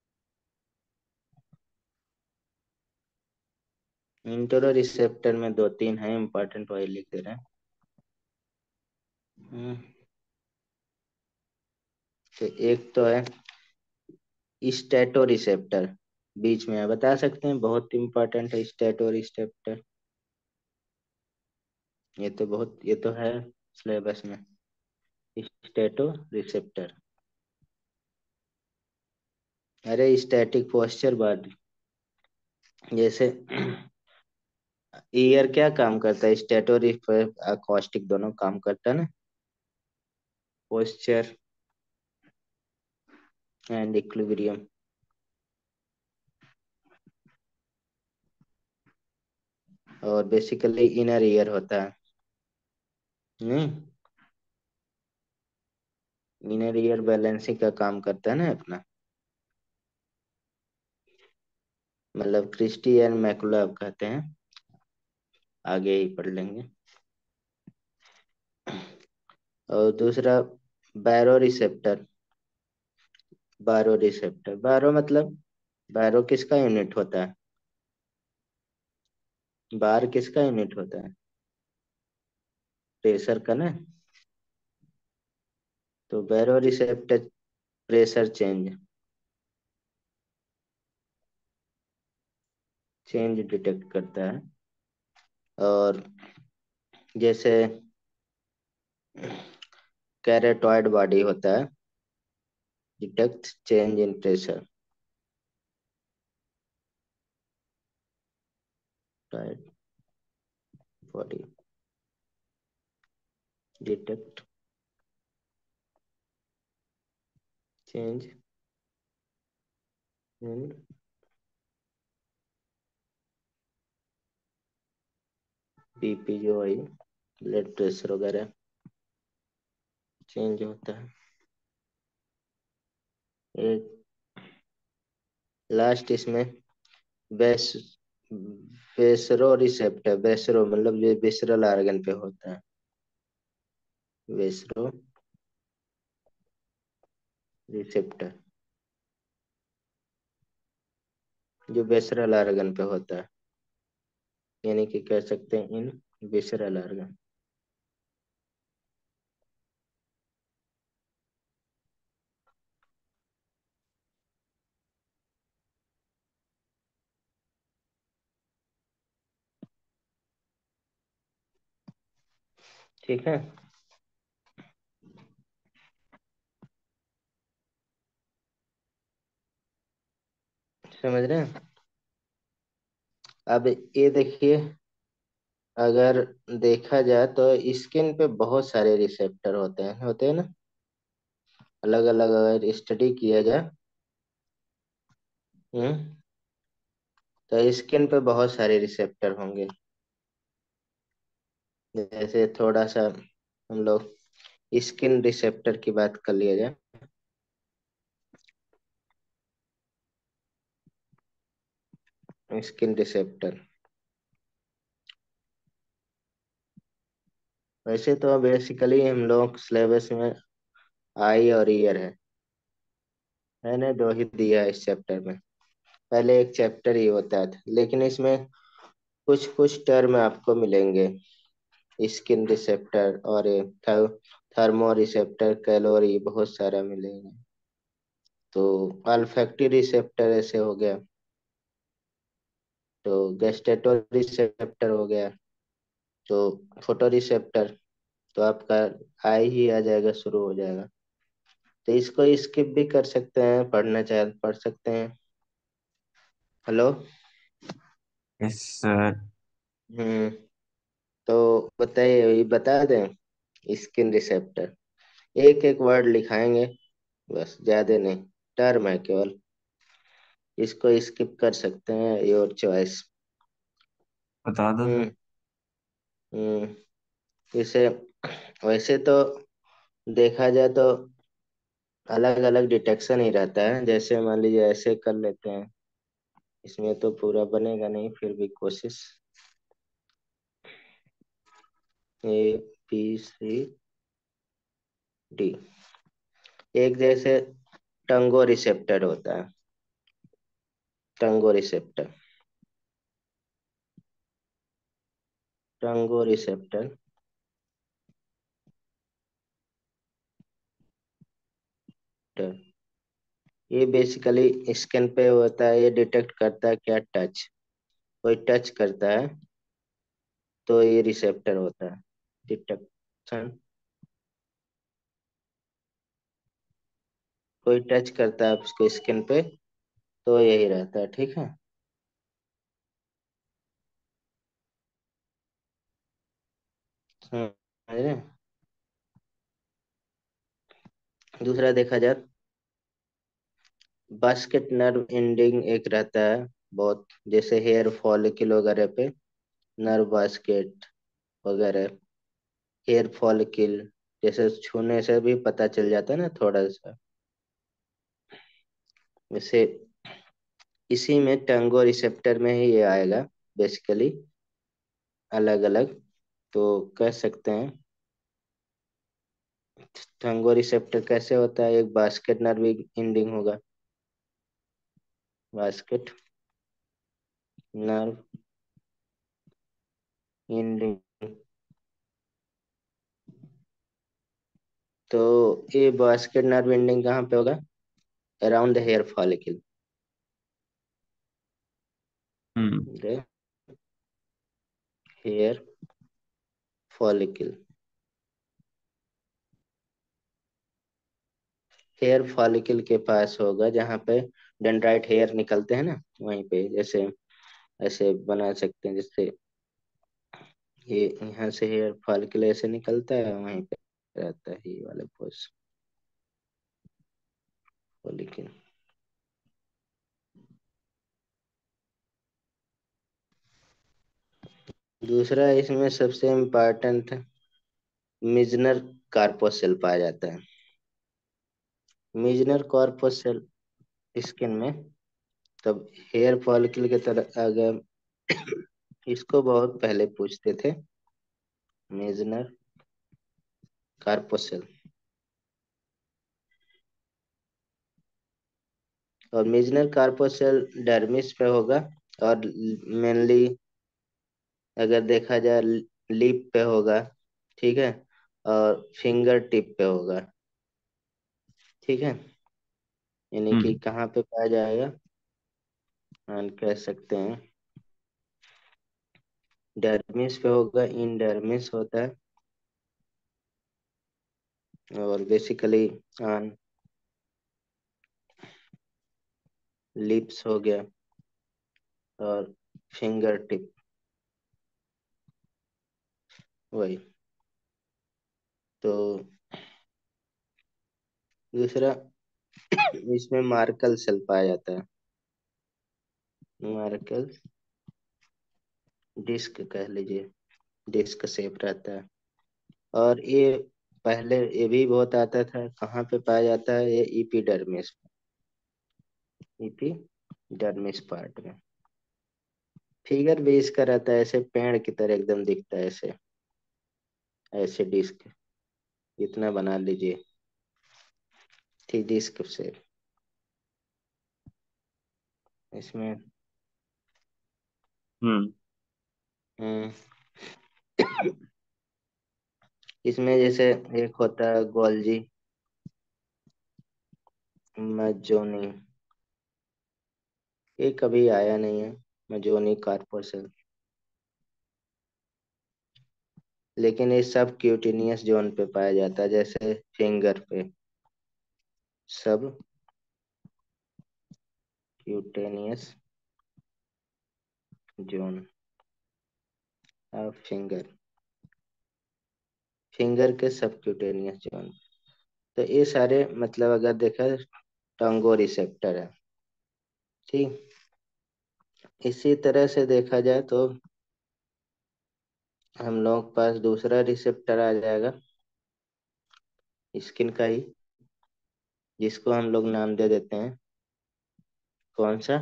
इंटेरो रिसेप्टर में दो तीन है इंपॉर्टेंट, वही लिख दे रहे हैं। हम्म, तो एक तो है स्टेटो रिसेप्टर, बीच में है, बता सकते हैं, बहुत इंपॉर्टेंट है स्टेटो रिसेप्टर। ये तो है सिलेबस में, स्टेटो रिसेप्टर। अरे स्टैटिक पोस्चर बाद, जैसे ईयर क्या काम करता है, स्टेटोरी अकॉस्टिक दोनों काम करता है ना, पोस्चर एंड इक्विलिब्रियम। और बेसिकली इनर ईयर होता है, नहीं, इनर ईयर बैलेंसिंग का काम करता है ना अपना, मतलब क्रिस्टी एंड मैकुला कहते हैं, आगे ही पढ़ लेंगे। और दूसरा बैरो रिसेप्टर, बारो रिसेप्टर, बारो मतलब, बारो किसका यूनिट होता है, बार किसका यूनिट होता है, प्रेशर का ना। तो baroreceptor pressure change detect करता है। और जैसे कैरेटॉइड बॉडी होता है, detect change in pressure, body detect change in BP, जो है ब्लड प्रेशर वगैरह चेंज होता है। एक लास्ट इसमें बेस बेसरो रिसेप्टर, बेसरो मतलब जो विसरल आर्गन पे होता है, वेसरो रिसेप्टर, जो बेसरल आर्गन पे होता है, यानी कि कह सकते हैं इन विसरल आर्गन। ठीक है, समझ रहे हैं? अब ये देखिए, अगर देखा जाए तो स्किन पे बहुत सारे रिसेप्टर होते हैं ना, अलग अलग अगर स्टडी किया जाए। हम्म तो स्किन पे बहुत सारे रिसेप्टर होंगे। जैसे थोड़ा सा हम लोग स्किन रिसेप्टर की बात कर लिया जाए। स्किन रिसेप्टर, वैसे तो बेसिकली हम लोग सिलेबस में आई और ईयर है। मैंने दो ही दिया है इस चैप्टर में। पहले एक चैप्टर ही होता था, लेकिन इसमें कुछ कुछ टर्म आपको मिलेंगे। स्किन रिसेप्टर और थर्मो रिसेप्टर, कैलोरी, बहुत सारा मिलेगा। तो अल्फैक्टी रिसेप्टर ऐसे हो गया, तो गैस्टेटो रिसेप्टर हो गया, तो फोटो रिसेप्टर, तो आपका आई ही आ जाएगा, शुरू हो जाएगा। तो इसको स्किप भी कर सकते हैं, पढ़ना चाहे तो पढ़ सकते हैं। हेलो। Yes sir. हम्म तो बताइए, ये बता दें स्किन रिसेप्टर, एक एक वर्ड लिखाएंगे, बस ज्यादा नहीं, टर्म है केवल। इसको स्किप कर सकते हैं, योर चॉइस। बता दो सर। हम्म हम्म इसे वैसे तो देखा जाए तो अलग अलग डिटेक्शन ही रहता है। जैसे मान लीजिए ऐसे कर लेते हैं, इसमें तो पूरा बनेगा नहीं, फिर भी कोशिश। A, B, C, D. एक जैसे टंगो रिसेप्टर होता है, टंगो रिसेप्टर, टंगो रिसेप्टर। ये बेसिकली स्किन पे होता है, ये डिटेक्ट करता है क्या, टच। कोई टच करता है तो ये रिसेप्टर होता है, डिटेक्शन। कोई टच करता है उसको स्किन पे, तो यही रहता है, ठीक है। समझ रहे हैं? दूसरा देखा जाए, बास्केट नर्व एंडिंग एक रहता है बहुत, जैसे हेयर फॉलिकल वगैरह पे नर्व बास्केट वगैरह। हेयर फॉलिकल जैसे छूने से भी पता चल जाता है ना थोड़ा सा, वैसे इसी में टंगो रिसेप्टर में ही ये आएगा बेसिकली, अलग अलग। तो कह सकते हैं टंगो रिसेप्टर कैसे होता है, एक बास्केट नर्व एंडिंग होगा, बास्केट नर्व एंडिंग। तो ये बास्केट नर्व एंडिंग कहाँ पे होगा, अराउंड द हेयर फॉलिकल। हम्म। The hair follicle, hair follicle के पास होगा, जहाँ पे डेंड्राइट हेयर निकलते हैं ना, वहीं पे। जैसे ऐसे बना सकते हैं, जैसे ये यहाँ से हेयर फॉलिकल ऐसे निकलता है, वहीं पे रहता है ये वाले पोज, फॉलिकल। दूसरा इसमें सबसे इम्पोर्टेंट मिजनर कार्पोसेल पाया जाता है। मिजनर कार्पोसेल स्किन में, तब हेयर फॉलिकल की तरह अगर इसको बहुत पहले पूछते थे, मेजनर कार्पोसेल। और मेजनर कार्पोसेल डर्मिस पे होगा, और मेनली अगर देखा जाए लिप पे होगा, ठीक है, और फिंगर टिप पे होगा, ठीक है। यानी कि हम्म। कहाँ पे पाया जाएगा, हम कह सकते हैं डर्मिस पे होगा, इन डर्मिस होता है, और बेसिकली ऑन लिप्स हो गया, और फिंगर टिप, वही। तो दूसरा, इसमें मार्कल सेल पाया जाता है। मार्कल डिस्क कह लीजिए, डिस्क शेप रहता है। और ये पहले ये भी बहुत आता था, कहाँ पे पाया जाता है ये? इपीडर्मिस, इपीडर्मिस पार्ट में। फिगर भी इसका रहता है ऐसे पेड़ की तरह एकदम दिखता है, ऐसे ऐसे डिस्क, इतना बना लीजिए, थी डिस्क से इसमें। हम्म। हम्म, इसमें जैसे एक होता है गोल्जी मजोनी, ये कभी आया नहीं है, मजोनी कार्पोसल। लेकिन ये सब क्यूटिनियस जोन पे पाया जाता है, जैसे फिंगर पे, subcutaneous zone of finger, finger के सब क्यूटेनियस जोन। तो ये सारे मतलब अगर देखा, टंगो रिसेप्टर है, ठीक। इसी तरह से देखा जाए तो हम लोग के पास दूसरा रिसेप्टर आ जाएगा, स्किन का ही, जिसको हम लोग नाम दे देते हैं, कौन सा?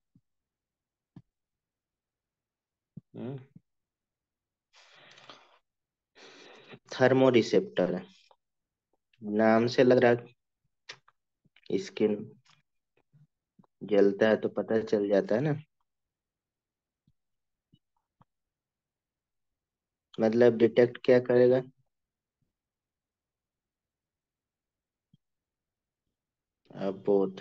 थर्मो रिसेप्टर है। नाम से लग रहा है स्किन जलता है तो पता चल जाता है ना। मतलब डिटेक्ट क्या करेगा? Both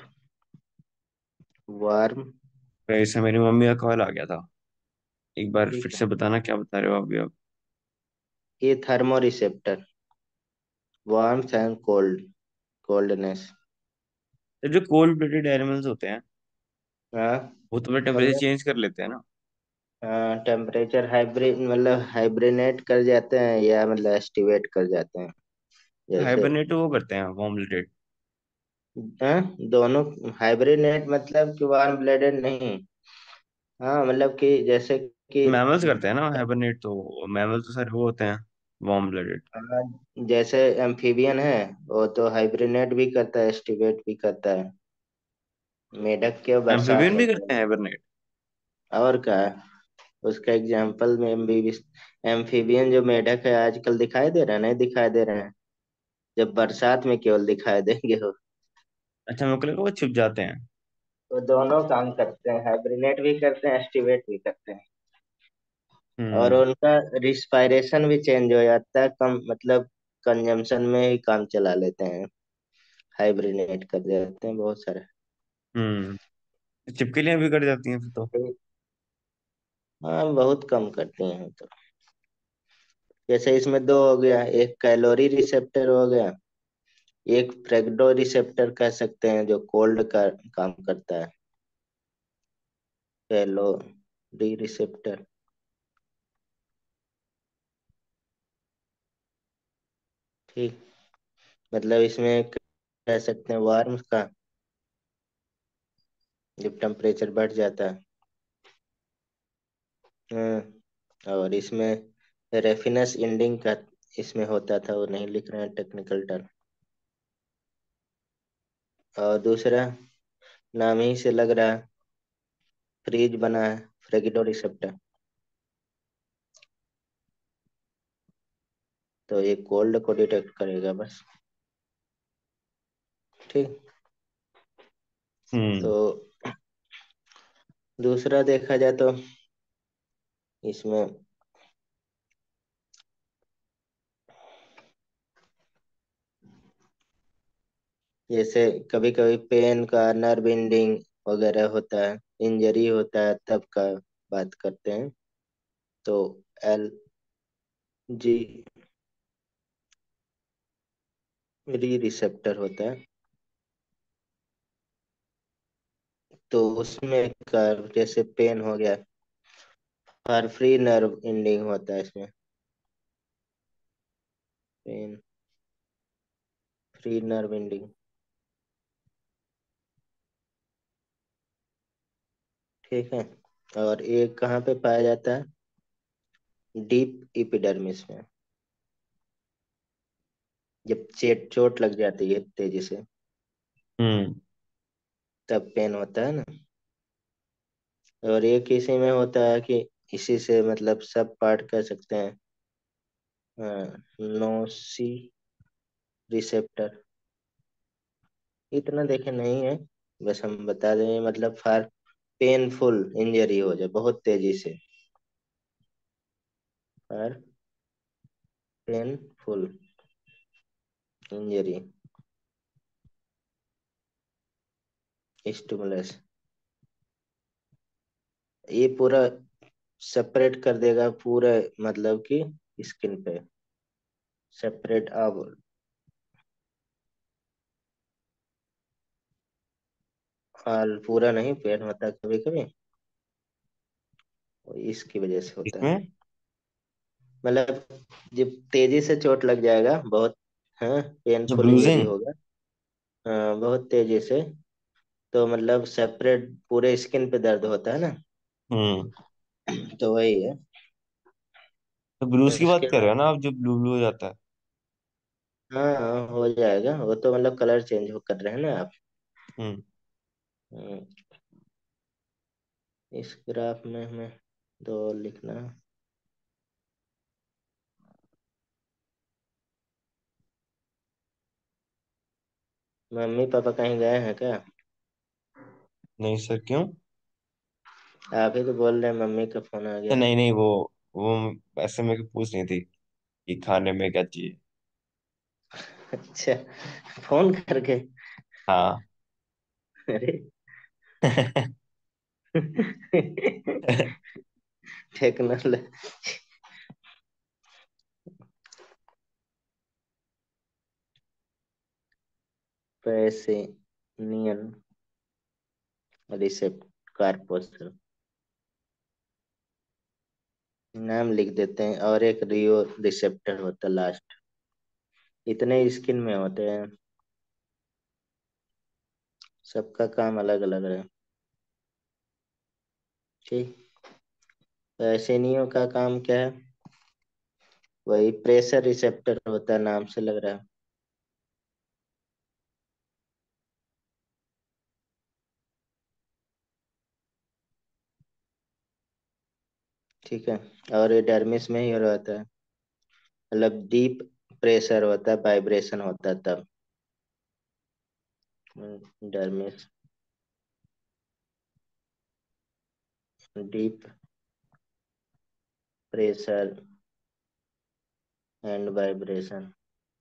warm. तो इससे मेरी मम्मी का कॉल आ गया था। एक बार फिर ठीक है, से बताना क्या बता रहे हो अभी अब। ये thermoreceptor, warm and cold, coldness. तो जो कोल्ड ब्लडेड एनिमल्स होते हैं हाँ, वो तो अपना टेम्परेचर मतलब चेंज कर लेते हैं ना। टेम्परेचर हाइब्रिड, मतलब हाइब्रिनेट कर जाते हैं, या मतलब एस्टिवेट कर जाते हैं, जैसे। हाइबरनेट वो करते हैं वार्म ब्लडेड। हाँ, दोनों। हाइब्रिनेट मतलब कि वार्म ब्लडेड नहीं। हाँ, मतलब कि जैसे कि मैमल्स करते हैं ना हाइबरनेट, तो मैमल तो सारे वो होते हैं वार्म ब्लडेड। जैसे एम्फीबियन है, वो तो हाइब्रिनेट भी करता है, एस्टिवेट भी करता है। मेढक के बरसात एम्फीबियन भी होता करते है। हैं हाइबरनेट। और क्या है? उसका एग्जाम्पल में भी एम्फीबियन जो मेढक है आजकल दिखाई दे रहा है, नहीं दिखाई दे रहे हैं? जब बरसात में केवल दिखाई देंगे वो। अच्छा, मेरे को लगा वो छिप जाते हैं। वो दोनों काम करते हैं, हाइब्रिनेट भी करते हैं, एस्टिवेट भी करते हैं। और हम्म। उनका रिस्पायरेशन भी चेंज हो जाता है, कम मतलब कंजम्पशन में ही काम चला लेते हैं, हाइब्रिनेट कर देते हैं बहुत सारे। हम्म। छिपकलियां भी कर जाती हैं फिर तो। हाँ, बहुत कम करते हैं तो। जैसे इसमें दो हो गया, एक कैलोरी रिसेप्टर हो गया, एक फ्रेगडो रिसेप्टर कह सकते हैं, जो कोल्ड का काम करता है, कैलोरी रिसेप्टर, ठीक। मतलब इसमें कह सकते हैं वार्म का, जब टेम्परेचर बढ़ जाता है। और इसमें रेफिनस इंडिंग का इसमें होता था, वो नहीं लिख रहे हैं टेक्निकल टर्म। और दूसरा, नाम ही से लग रहा है, फ्रीज बना है, फ्रेगिडो रिसेप्टर। तो ये कोल्ड को डिटेक्ट करेगा बस, ठीक। तो हम्म। दूसरा देखा जाए तो इसमें जैसे कभी कभी पेन का, नर्व एंडिंग वगैरह होता है, इंजरी होता है, तब का बात करते हैं। तो एल जी री रिसेप्टर होता है। तो उसमें जैसे पेन हो गया, हर फ्री नर्व एंडिंग होता है इसमें। Pain free nerve ending. ठीक है। और ये कहाँ पे पाया जाता है? डीप एपिडर्मिस में। जब चेट चोट लग जाती है तेजी से, हम्म। तब पेन होता है ना। और एक इसी में होता है कि इसी से मतलब सब पार्ट कर सकते हैं। नोसी रिसेप्टर इतना देखे नहीं है, बस हम बता दें मतलब फार पेनफुल इंजरी हो जाए बहुत तेजी से। फार पेनफुल इंजरी स्टिमुलस, ये पूरा सेपरेट कर देगा पूरे, मतलब कि स्किन पे सेपरेट अब। हाल पूरा नहीं, पेन होता है कभी कभी, इसकी वजह से होता है। इसमें मतलब जब तेजी से चोट लग जाएगा बहुत, हाँ, जो पेनफुल इंजरी ब्रूजिंग। होगा, हाँ, बहुत तेजी से, तो मतलब सेपरेट पूरे स्किन पे दर्द होता है ना। हम्म। तो वही है। तो ब्रूज की बात उसके कर रहे बाद हो ना आप, जो ब्लू ब्लू हो जाता है। हाँ हाँ, हो जाएगा वो तो, मतलब कलर चेंज हो कर रहे हैं ना आप। हम्म। हम्म, इस ग्राफ में हमें दो और लिखना है। मम्मी पापा कहीं गए हैं क्या? नहीं सर, क्यों? आप ही तो बोल रहे हैं मम्मी का फोन आ गया। नहीं नहीं, वो ऐसे मेरे को पूछ नहीं थी कि खाने में क्या चाहिए। अच्छा, फोन करके? हाँ। अरे टेक्नोलॉजी। पैसे नियन रिसेप्ट कारपोसल नाम लिख देते हैं, और एक रियो रिसेप्टर होता है लास्ट। इतने स्किन में होते हैं, सबका काम अलग अलग है। ठीक। पैसेनियो का काम क्या है? वही प्रेशर रिसेप्टर होता है, नाम से लग रहा है। ठीक है। और ये डर्मिस में ही रहता है, मतलब डीप प्रेशर होता है, वाइब्रेशन होता है तब। Dermis, deep pressure and vibration.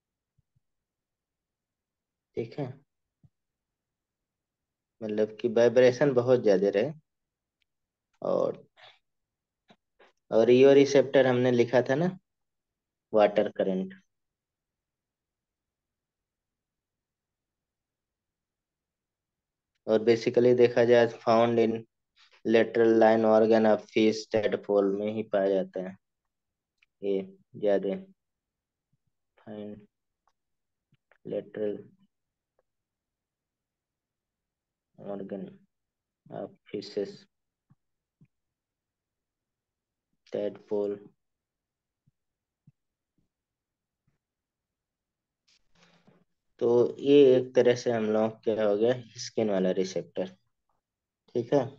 ठीक है। मतलब कि वाइब्रेशन बहुत ज्यादा रहे। और रियो रिसेप्टर हमने लिखा था ना, वाटर करंट। और बेसिकली देखा जाए found in lateral line organ of fish tadpole में ही पाया जाता है ये, ज्यादा find lateral organ of fishes tadpole. तो ये एक तरह से हम लोग क्या हो गया, स्किन वाला रिसेप्टर। ठीक है।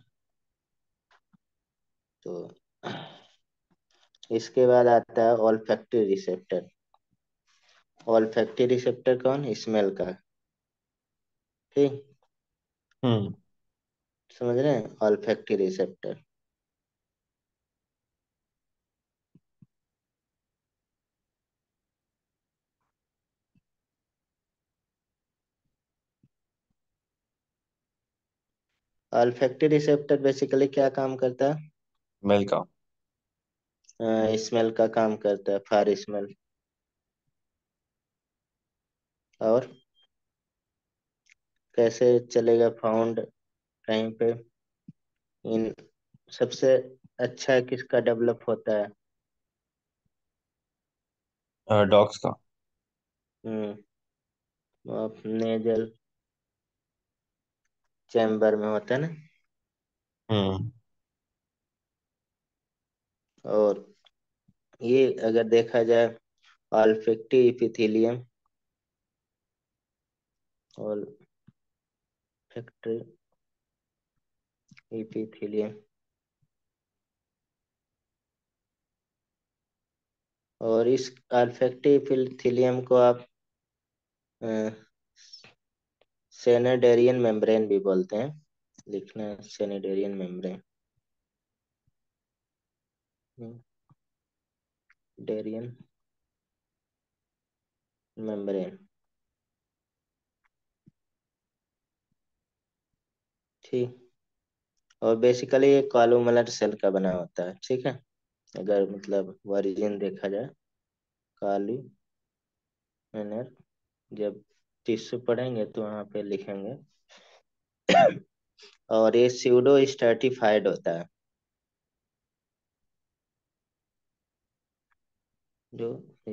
तो इसके बाद आता है ऑल्फैक्टरी रिसेप्टर। ऑल्फैक्टरी रिसेप्टर कौन? स्मेल का। ठीक। हम्म। समझ रहे हैं olfactory receptor? Olfactory receptor basically क्या काम करता मेल का। है? स्मेल का काम करता है, फार स्मेल। और कैसे चलेगा फाउंड टाइम पे इन सबसे अच्छा किसका डेवलप होता है? डॉग्स का। हम्म नेजल चैम्बर में होता है ना। हम्म। और ये अगर देखा जाए ऑल्फैक्टिव इपिथेलियम और फैक्ट्री इपिथेलियम, और इस ऑल्फैक्टिव इपिथेलियम को आप सेनेडेरियन मेम्ब्रेन भी बोलते हैं। लिखना है सेनेडेरियन मेम्ब्रेन, डेरियन मेम्ब्रेन। ठीक। और बेसिकली ये कॉलूमलर सेल का बना होता है, ठीक है। अगर मतलब ओरिजिन देखा जाए कॉलूमलर, जब टिश्यू पढ़ेंगे तो वहां पे लिखेंगे। और ये स्यूडो स्ट्रेटिफाइड होता है, जो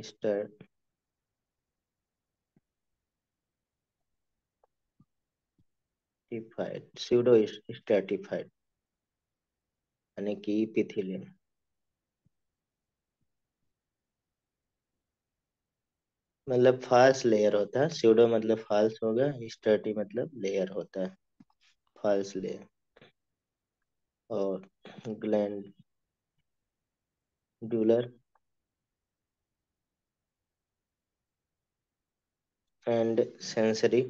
स्ट्रेटिफाइड स्यूडो स्ट्रेटिफाइड यानी कि इपिथेलियम। मतलब फाल्स लेयर होता है, स्यूडो मतलब फाल्स हो गया, स्ट्रेटी मतलब लेयर होता है, फाल्स लेयर। और glandular and sensory,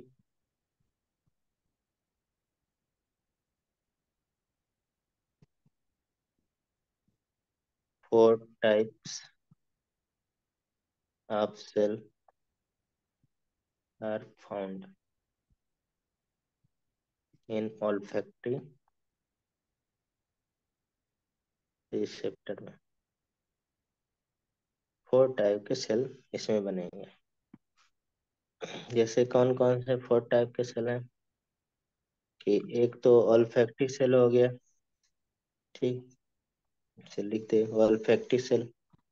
4 types of cell are found in olfactory receptor में। 4 टाइप के सेल इसमें बनेंगे। जैसे कौन कौन से 4 टाइप के सेल हैं? कि एक तो ऑल्फैक्टिव सेल हो गया, ठीक। इसे लिखते हैं ऑल्फैक्टिव सेल।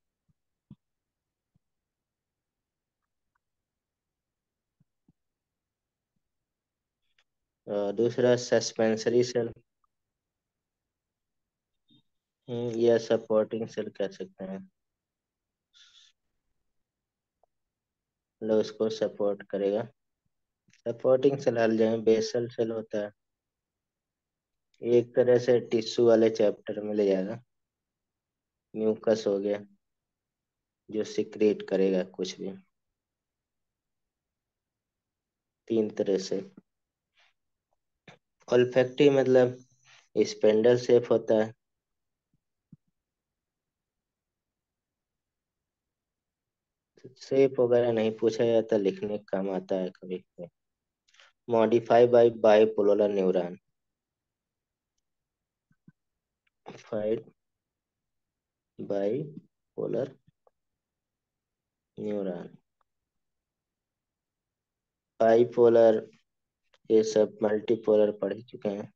और दूसरा सस्पेंसरी सेल, या सपोर्टिंग सेल कह सकते हैं, मतलब उसको सपोर्ट करेगा। सपोर्टिंग सेल हल जाए बेसल सेल होता है, एक तरह से टिश्यू वाले चैप्टर में ले जाएगा। म्यूकस हो गया, जो सिक्रेट करेगा कुछ भी, 3 तरह से। ऑल्फैक्टिव मतलब स्पेंडल शेप होता है। शेप वगैरह नहीं पूछा जाता, लिखने का काम आता है कभी कभी। मॉडिफाई बाय बाइपोलर न्यूरॉन, फाइड बाई पोलर न्यूरॉन। बाइपोलर ये सब मल्टीपोलर पढ़ चुके हैं।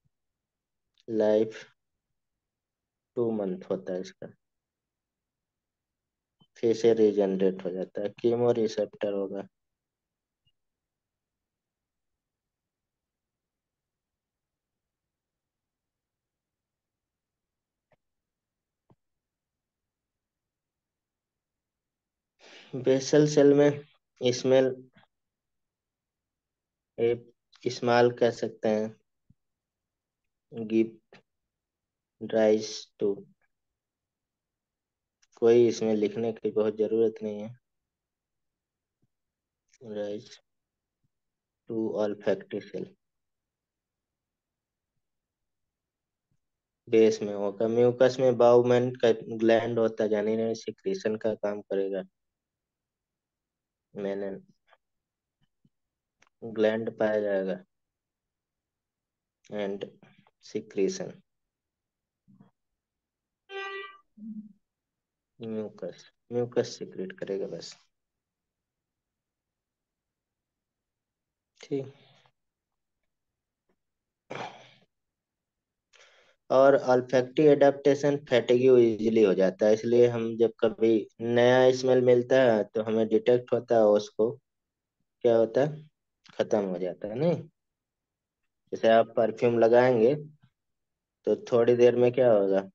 लाइफ 2 मंथ होता है इसका, फिर से रीजनरेट हो जाता है। कीमो रिसेप्टर होगा। बेसल सेल में स्मेल इस्तेमाल कर सकते हैं, गिव राइज टू। कोई इसमें लिखने की बहुत जरूरत नहीं है। Rise to olfactive cell base में होगा। म्यूकस में बाउमैन का ग्लैंड होता है, जानी नहीं सिक्रीशन का काम करेगा। मैंने ग्लैंड पाया जाएगा and secretion. Mucus mucus secrete करेगा बस। ठीक। और ऑल्फैक्टिव एडाप्टेशन फैटिग्यू इजीली हो जाता है, इसलिए हम जब कभी नया स्मेल मिलता है तो हमें डिटेक्ट होता है, उसको क्या होता है, खत्म हो जाता है नहीं। जैसे आप परफ्यूम लगाएंगे तो थोड़ी देर में क्या होगा,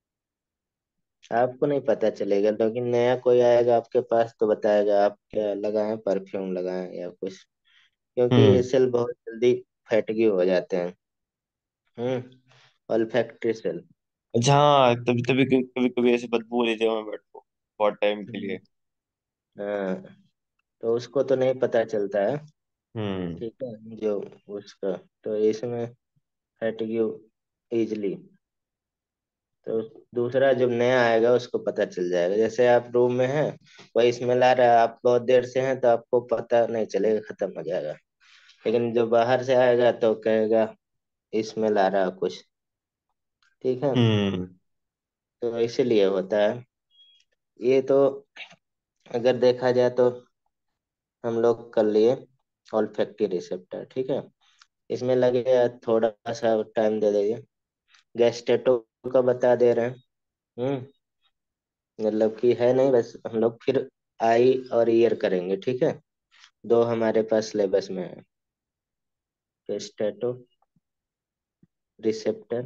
आपको नहीं पता चलेगा, लेकिन नया कोई आएगा आपके पास तो बताएगा आप क्या लगाएं, परफ्यूम लगाएं या कुछ। क्योंकि ये हम्म। सेल बहुत जल्दी फैटिग्यू हो जाते हैं। Olfactory cell. अच्छा हाँ, तभी तभी कभी कभी ऐसे बदबू लेते हैं बैठो बहुत टाइम के लिए। हाँ, तो उसको तो नहीं पता चलता है। हम्म। ठीक है, जो उसका, तो इसमें फैटिग्यू इजली, तो दूसरा जब नया आएगा उसको पता चल जाएगा। जैसे आप रूम में हैं, वही स्मेल आ रहा है, आप बहुत देर से हैं तो आपको पता नहीं चलेगा, खत्म हो जाएगा। लेकिन जो बाहर से आएगा तो कहेगा स्मेल आ रहा कुछ। ठीक है, हम्म। तो इसीलिए होता है ये तो। अगर देखा जाए तो हम लोग कर लिए ऑल्फैक्टरी रिसेप्टर, ठीक है। इसमें लगेगा थोड़ा सा टाइम दे देंगे। गैस्टेटो का बता दे रहे हैं। हम्म मतलब कि है नहीं, बस हम लोग फिर आई और ईयर करेंगे, ठीक है। दो हमारे पास सिलेबस में है, गैस्टेटो रिसेप्टर।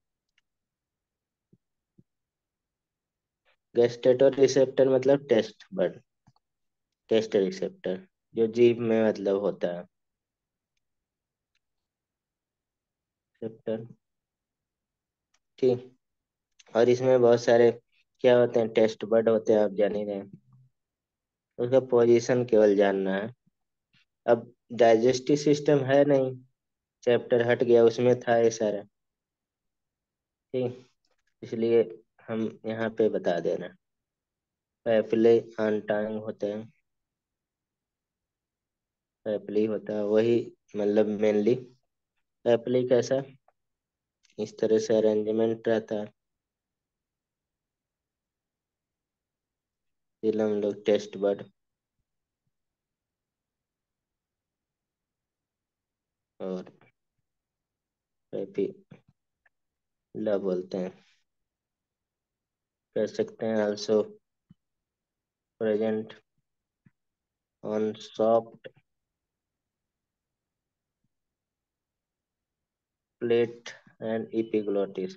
गैस्टेटो रिसेप्टर मतलब टेस्ट बड, टेस्ट रिसेप्टर, जो जीभ में मतलब होता है रिसेप्टर। ठीक। और इसमें बहुत सारे क्या होते हैं, टेस्ट बड होते हैं, आप जान ही रहे हैं। उसका पोजीशन केवल जानना है। अब डाइजेस्टिव सिस्टम है नहीं, चैप्टर हट गया, उसमें था ये सारा। ठीक, इसलिए हम यहाँ पे बता दे रहे हैं। पैपिले अनटांग होते हैं, पैपिली होता है वही, मतलब मेनली पैपिली कैसा, इस तरह से अरेंजमेंट रहता है। फिर हम लोग टेस्ट बड और पैपिला बोलते हैं, कह सकते हैं also present on soft palate and epiglottis.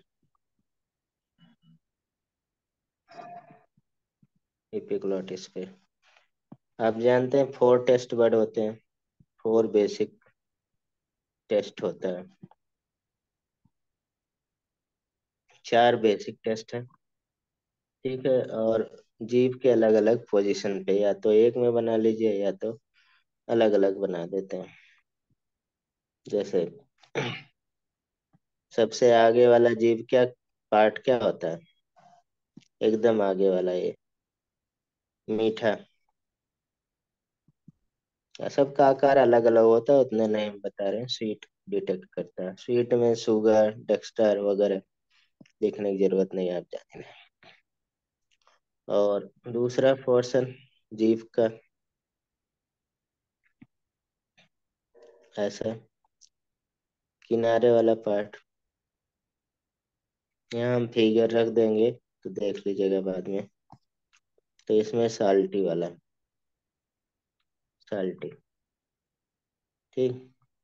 Epiglottis पे आप जानते हैं 4 टेस्ट बड होते हैं, 4 बेसिक टेस्ट होता है, 4 बेसिक टेस्ट है। ठीक है, और जीभ के अलग अलग पोजीशन पे, या तो एक में बना लीजिए या तो अलग अलग बना देते हैं। जैसे सबसे आगे वाला जीभ क्या पार्ट क्या होता है, एकदम आगे वाला ये मीठा। या सबका आकार अलग अलग होता है, उतने नहीं हम बता रहे हैं। स्वीट डिटेक्ट करता है, स्वीट में शुगर डेक्स्टर वगैरह देखने की जरूरत नहीं है, आप जाने। और दूसरा पोर्शन जीभ का ऐसा किनारे वाला पार्ट, यहाँ हम फिगर रख देंगे तो देख लीजिएगा बाद में। तो इसमें साल्टी वाला, साल्टी, ठीक।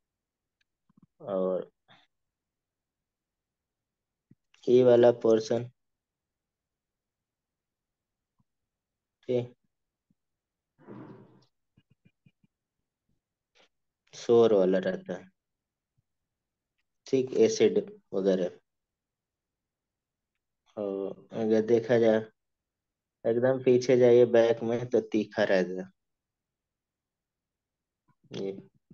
और ये वाला पोर्शन, ठीक, शोर वाला रहता है, ठीक, एसिड वगैरह। और अगर देखा जाए एकदम पीछे जाइए बैक में तो तीखा रहेगा ये,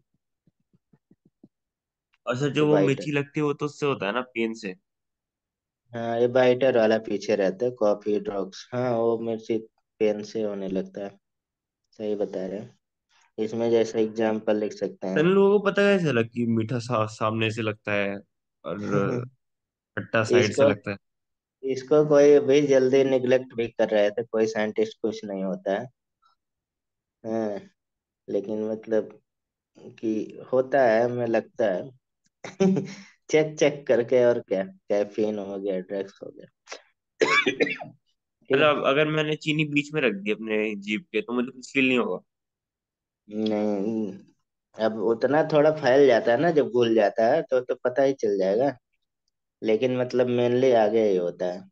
अच्छा, ये जो वो बाइटर। मिर्ची लगती है वो तो उससे होता है ना, पेन से। हाँ, ये बाइटर वाला पीछे रहता है, कॉफी ड्रॉप्स, हाँ वो मिर्ची पेन से होने लगता है। सही बता रहे हैं, इसमें जैसे एग्जाम्पल लिख सकते तन हैं। लोगों को पता कैसे लग कि मीठा सामने से लगता है और खट्टा साइड से इसको लगता है। इसको कोई भी जल्दी निगलेक्ट भी कर रहे थे, कोई साइंटिस्ट कुछ नहीं होता है। हाँ, लेकिन मतलब कि होता है, हमें लगता है। चेक चेक करके, और क्या, कैफीन हो गया, ड्रग्स हो गया। ठीक है। मतलब अगर मैंने चीनी बीच में रख दी अपने जीभ के तो मुझे कुछ फील नहीं होगा? नहीं, अब उतना थोड़ा फैल जाता है ना, जब घुल जाता है तो पता ही चल जाएगा। लेकिन मतलब मेनली आगे ही होता है।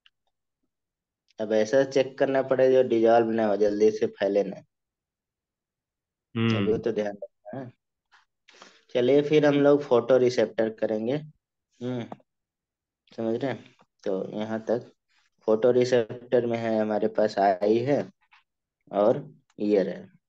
अब ऐसा चेक करना पड़ेगा जो डिजॉल्व ना हो, जल्दी से फैले ना। अभी हम्म। तो ध्यान रखना है। चलिए फिर हम लोग फोटो रिसेप्टर करेंगे। समझ रहे हैं? तो यहाँ तक फोटो रिसेप्टर में है, हमारे पास आई है और ईयर है।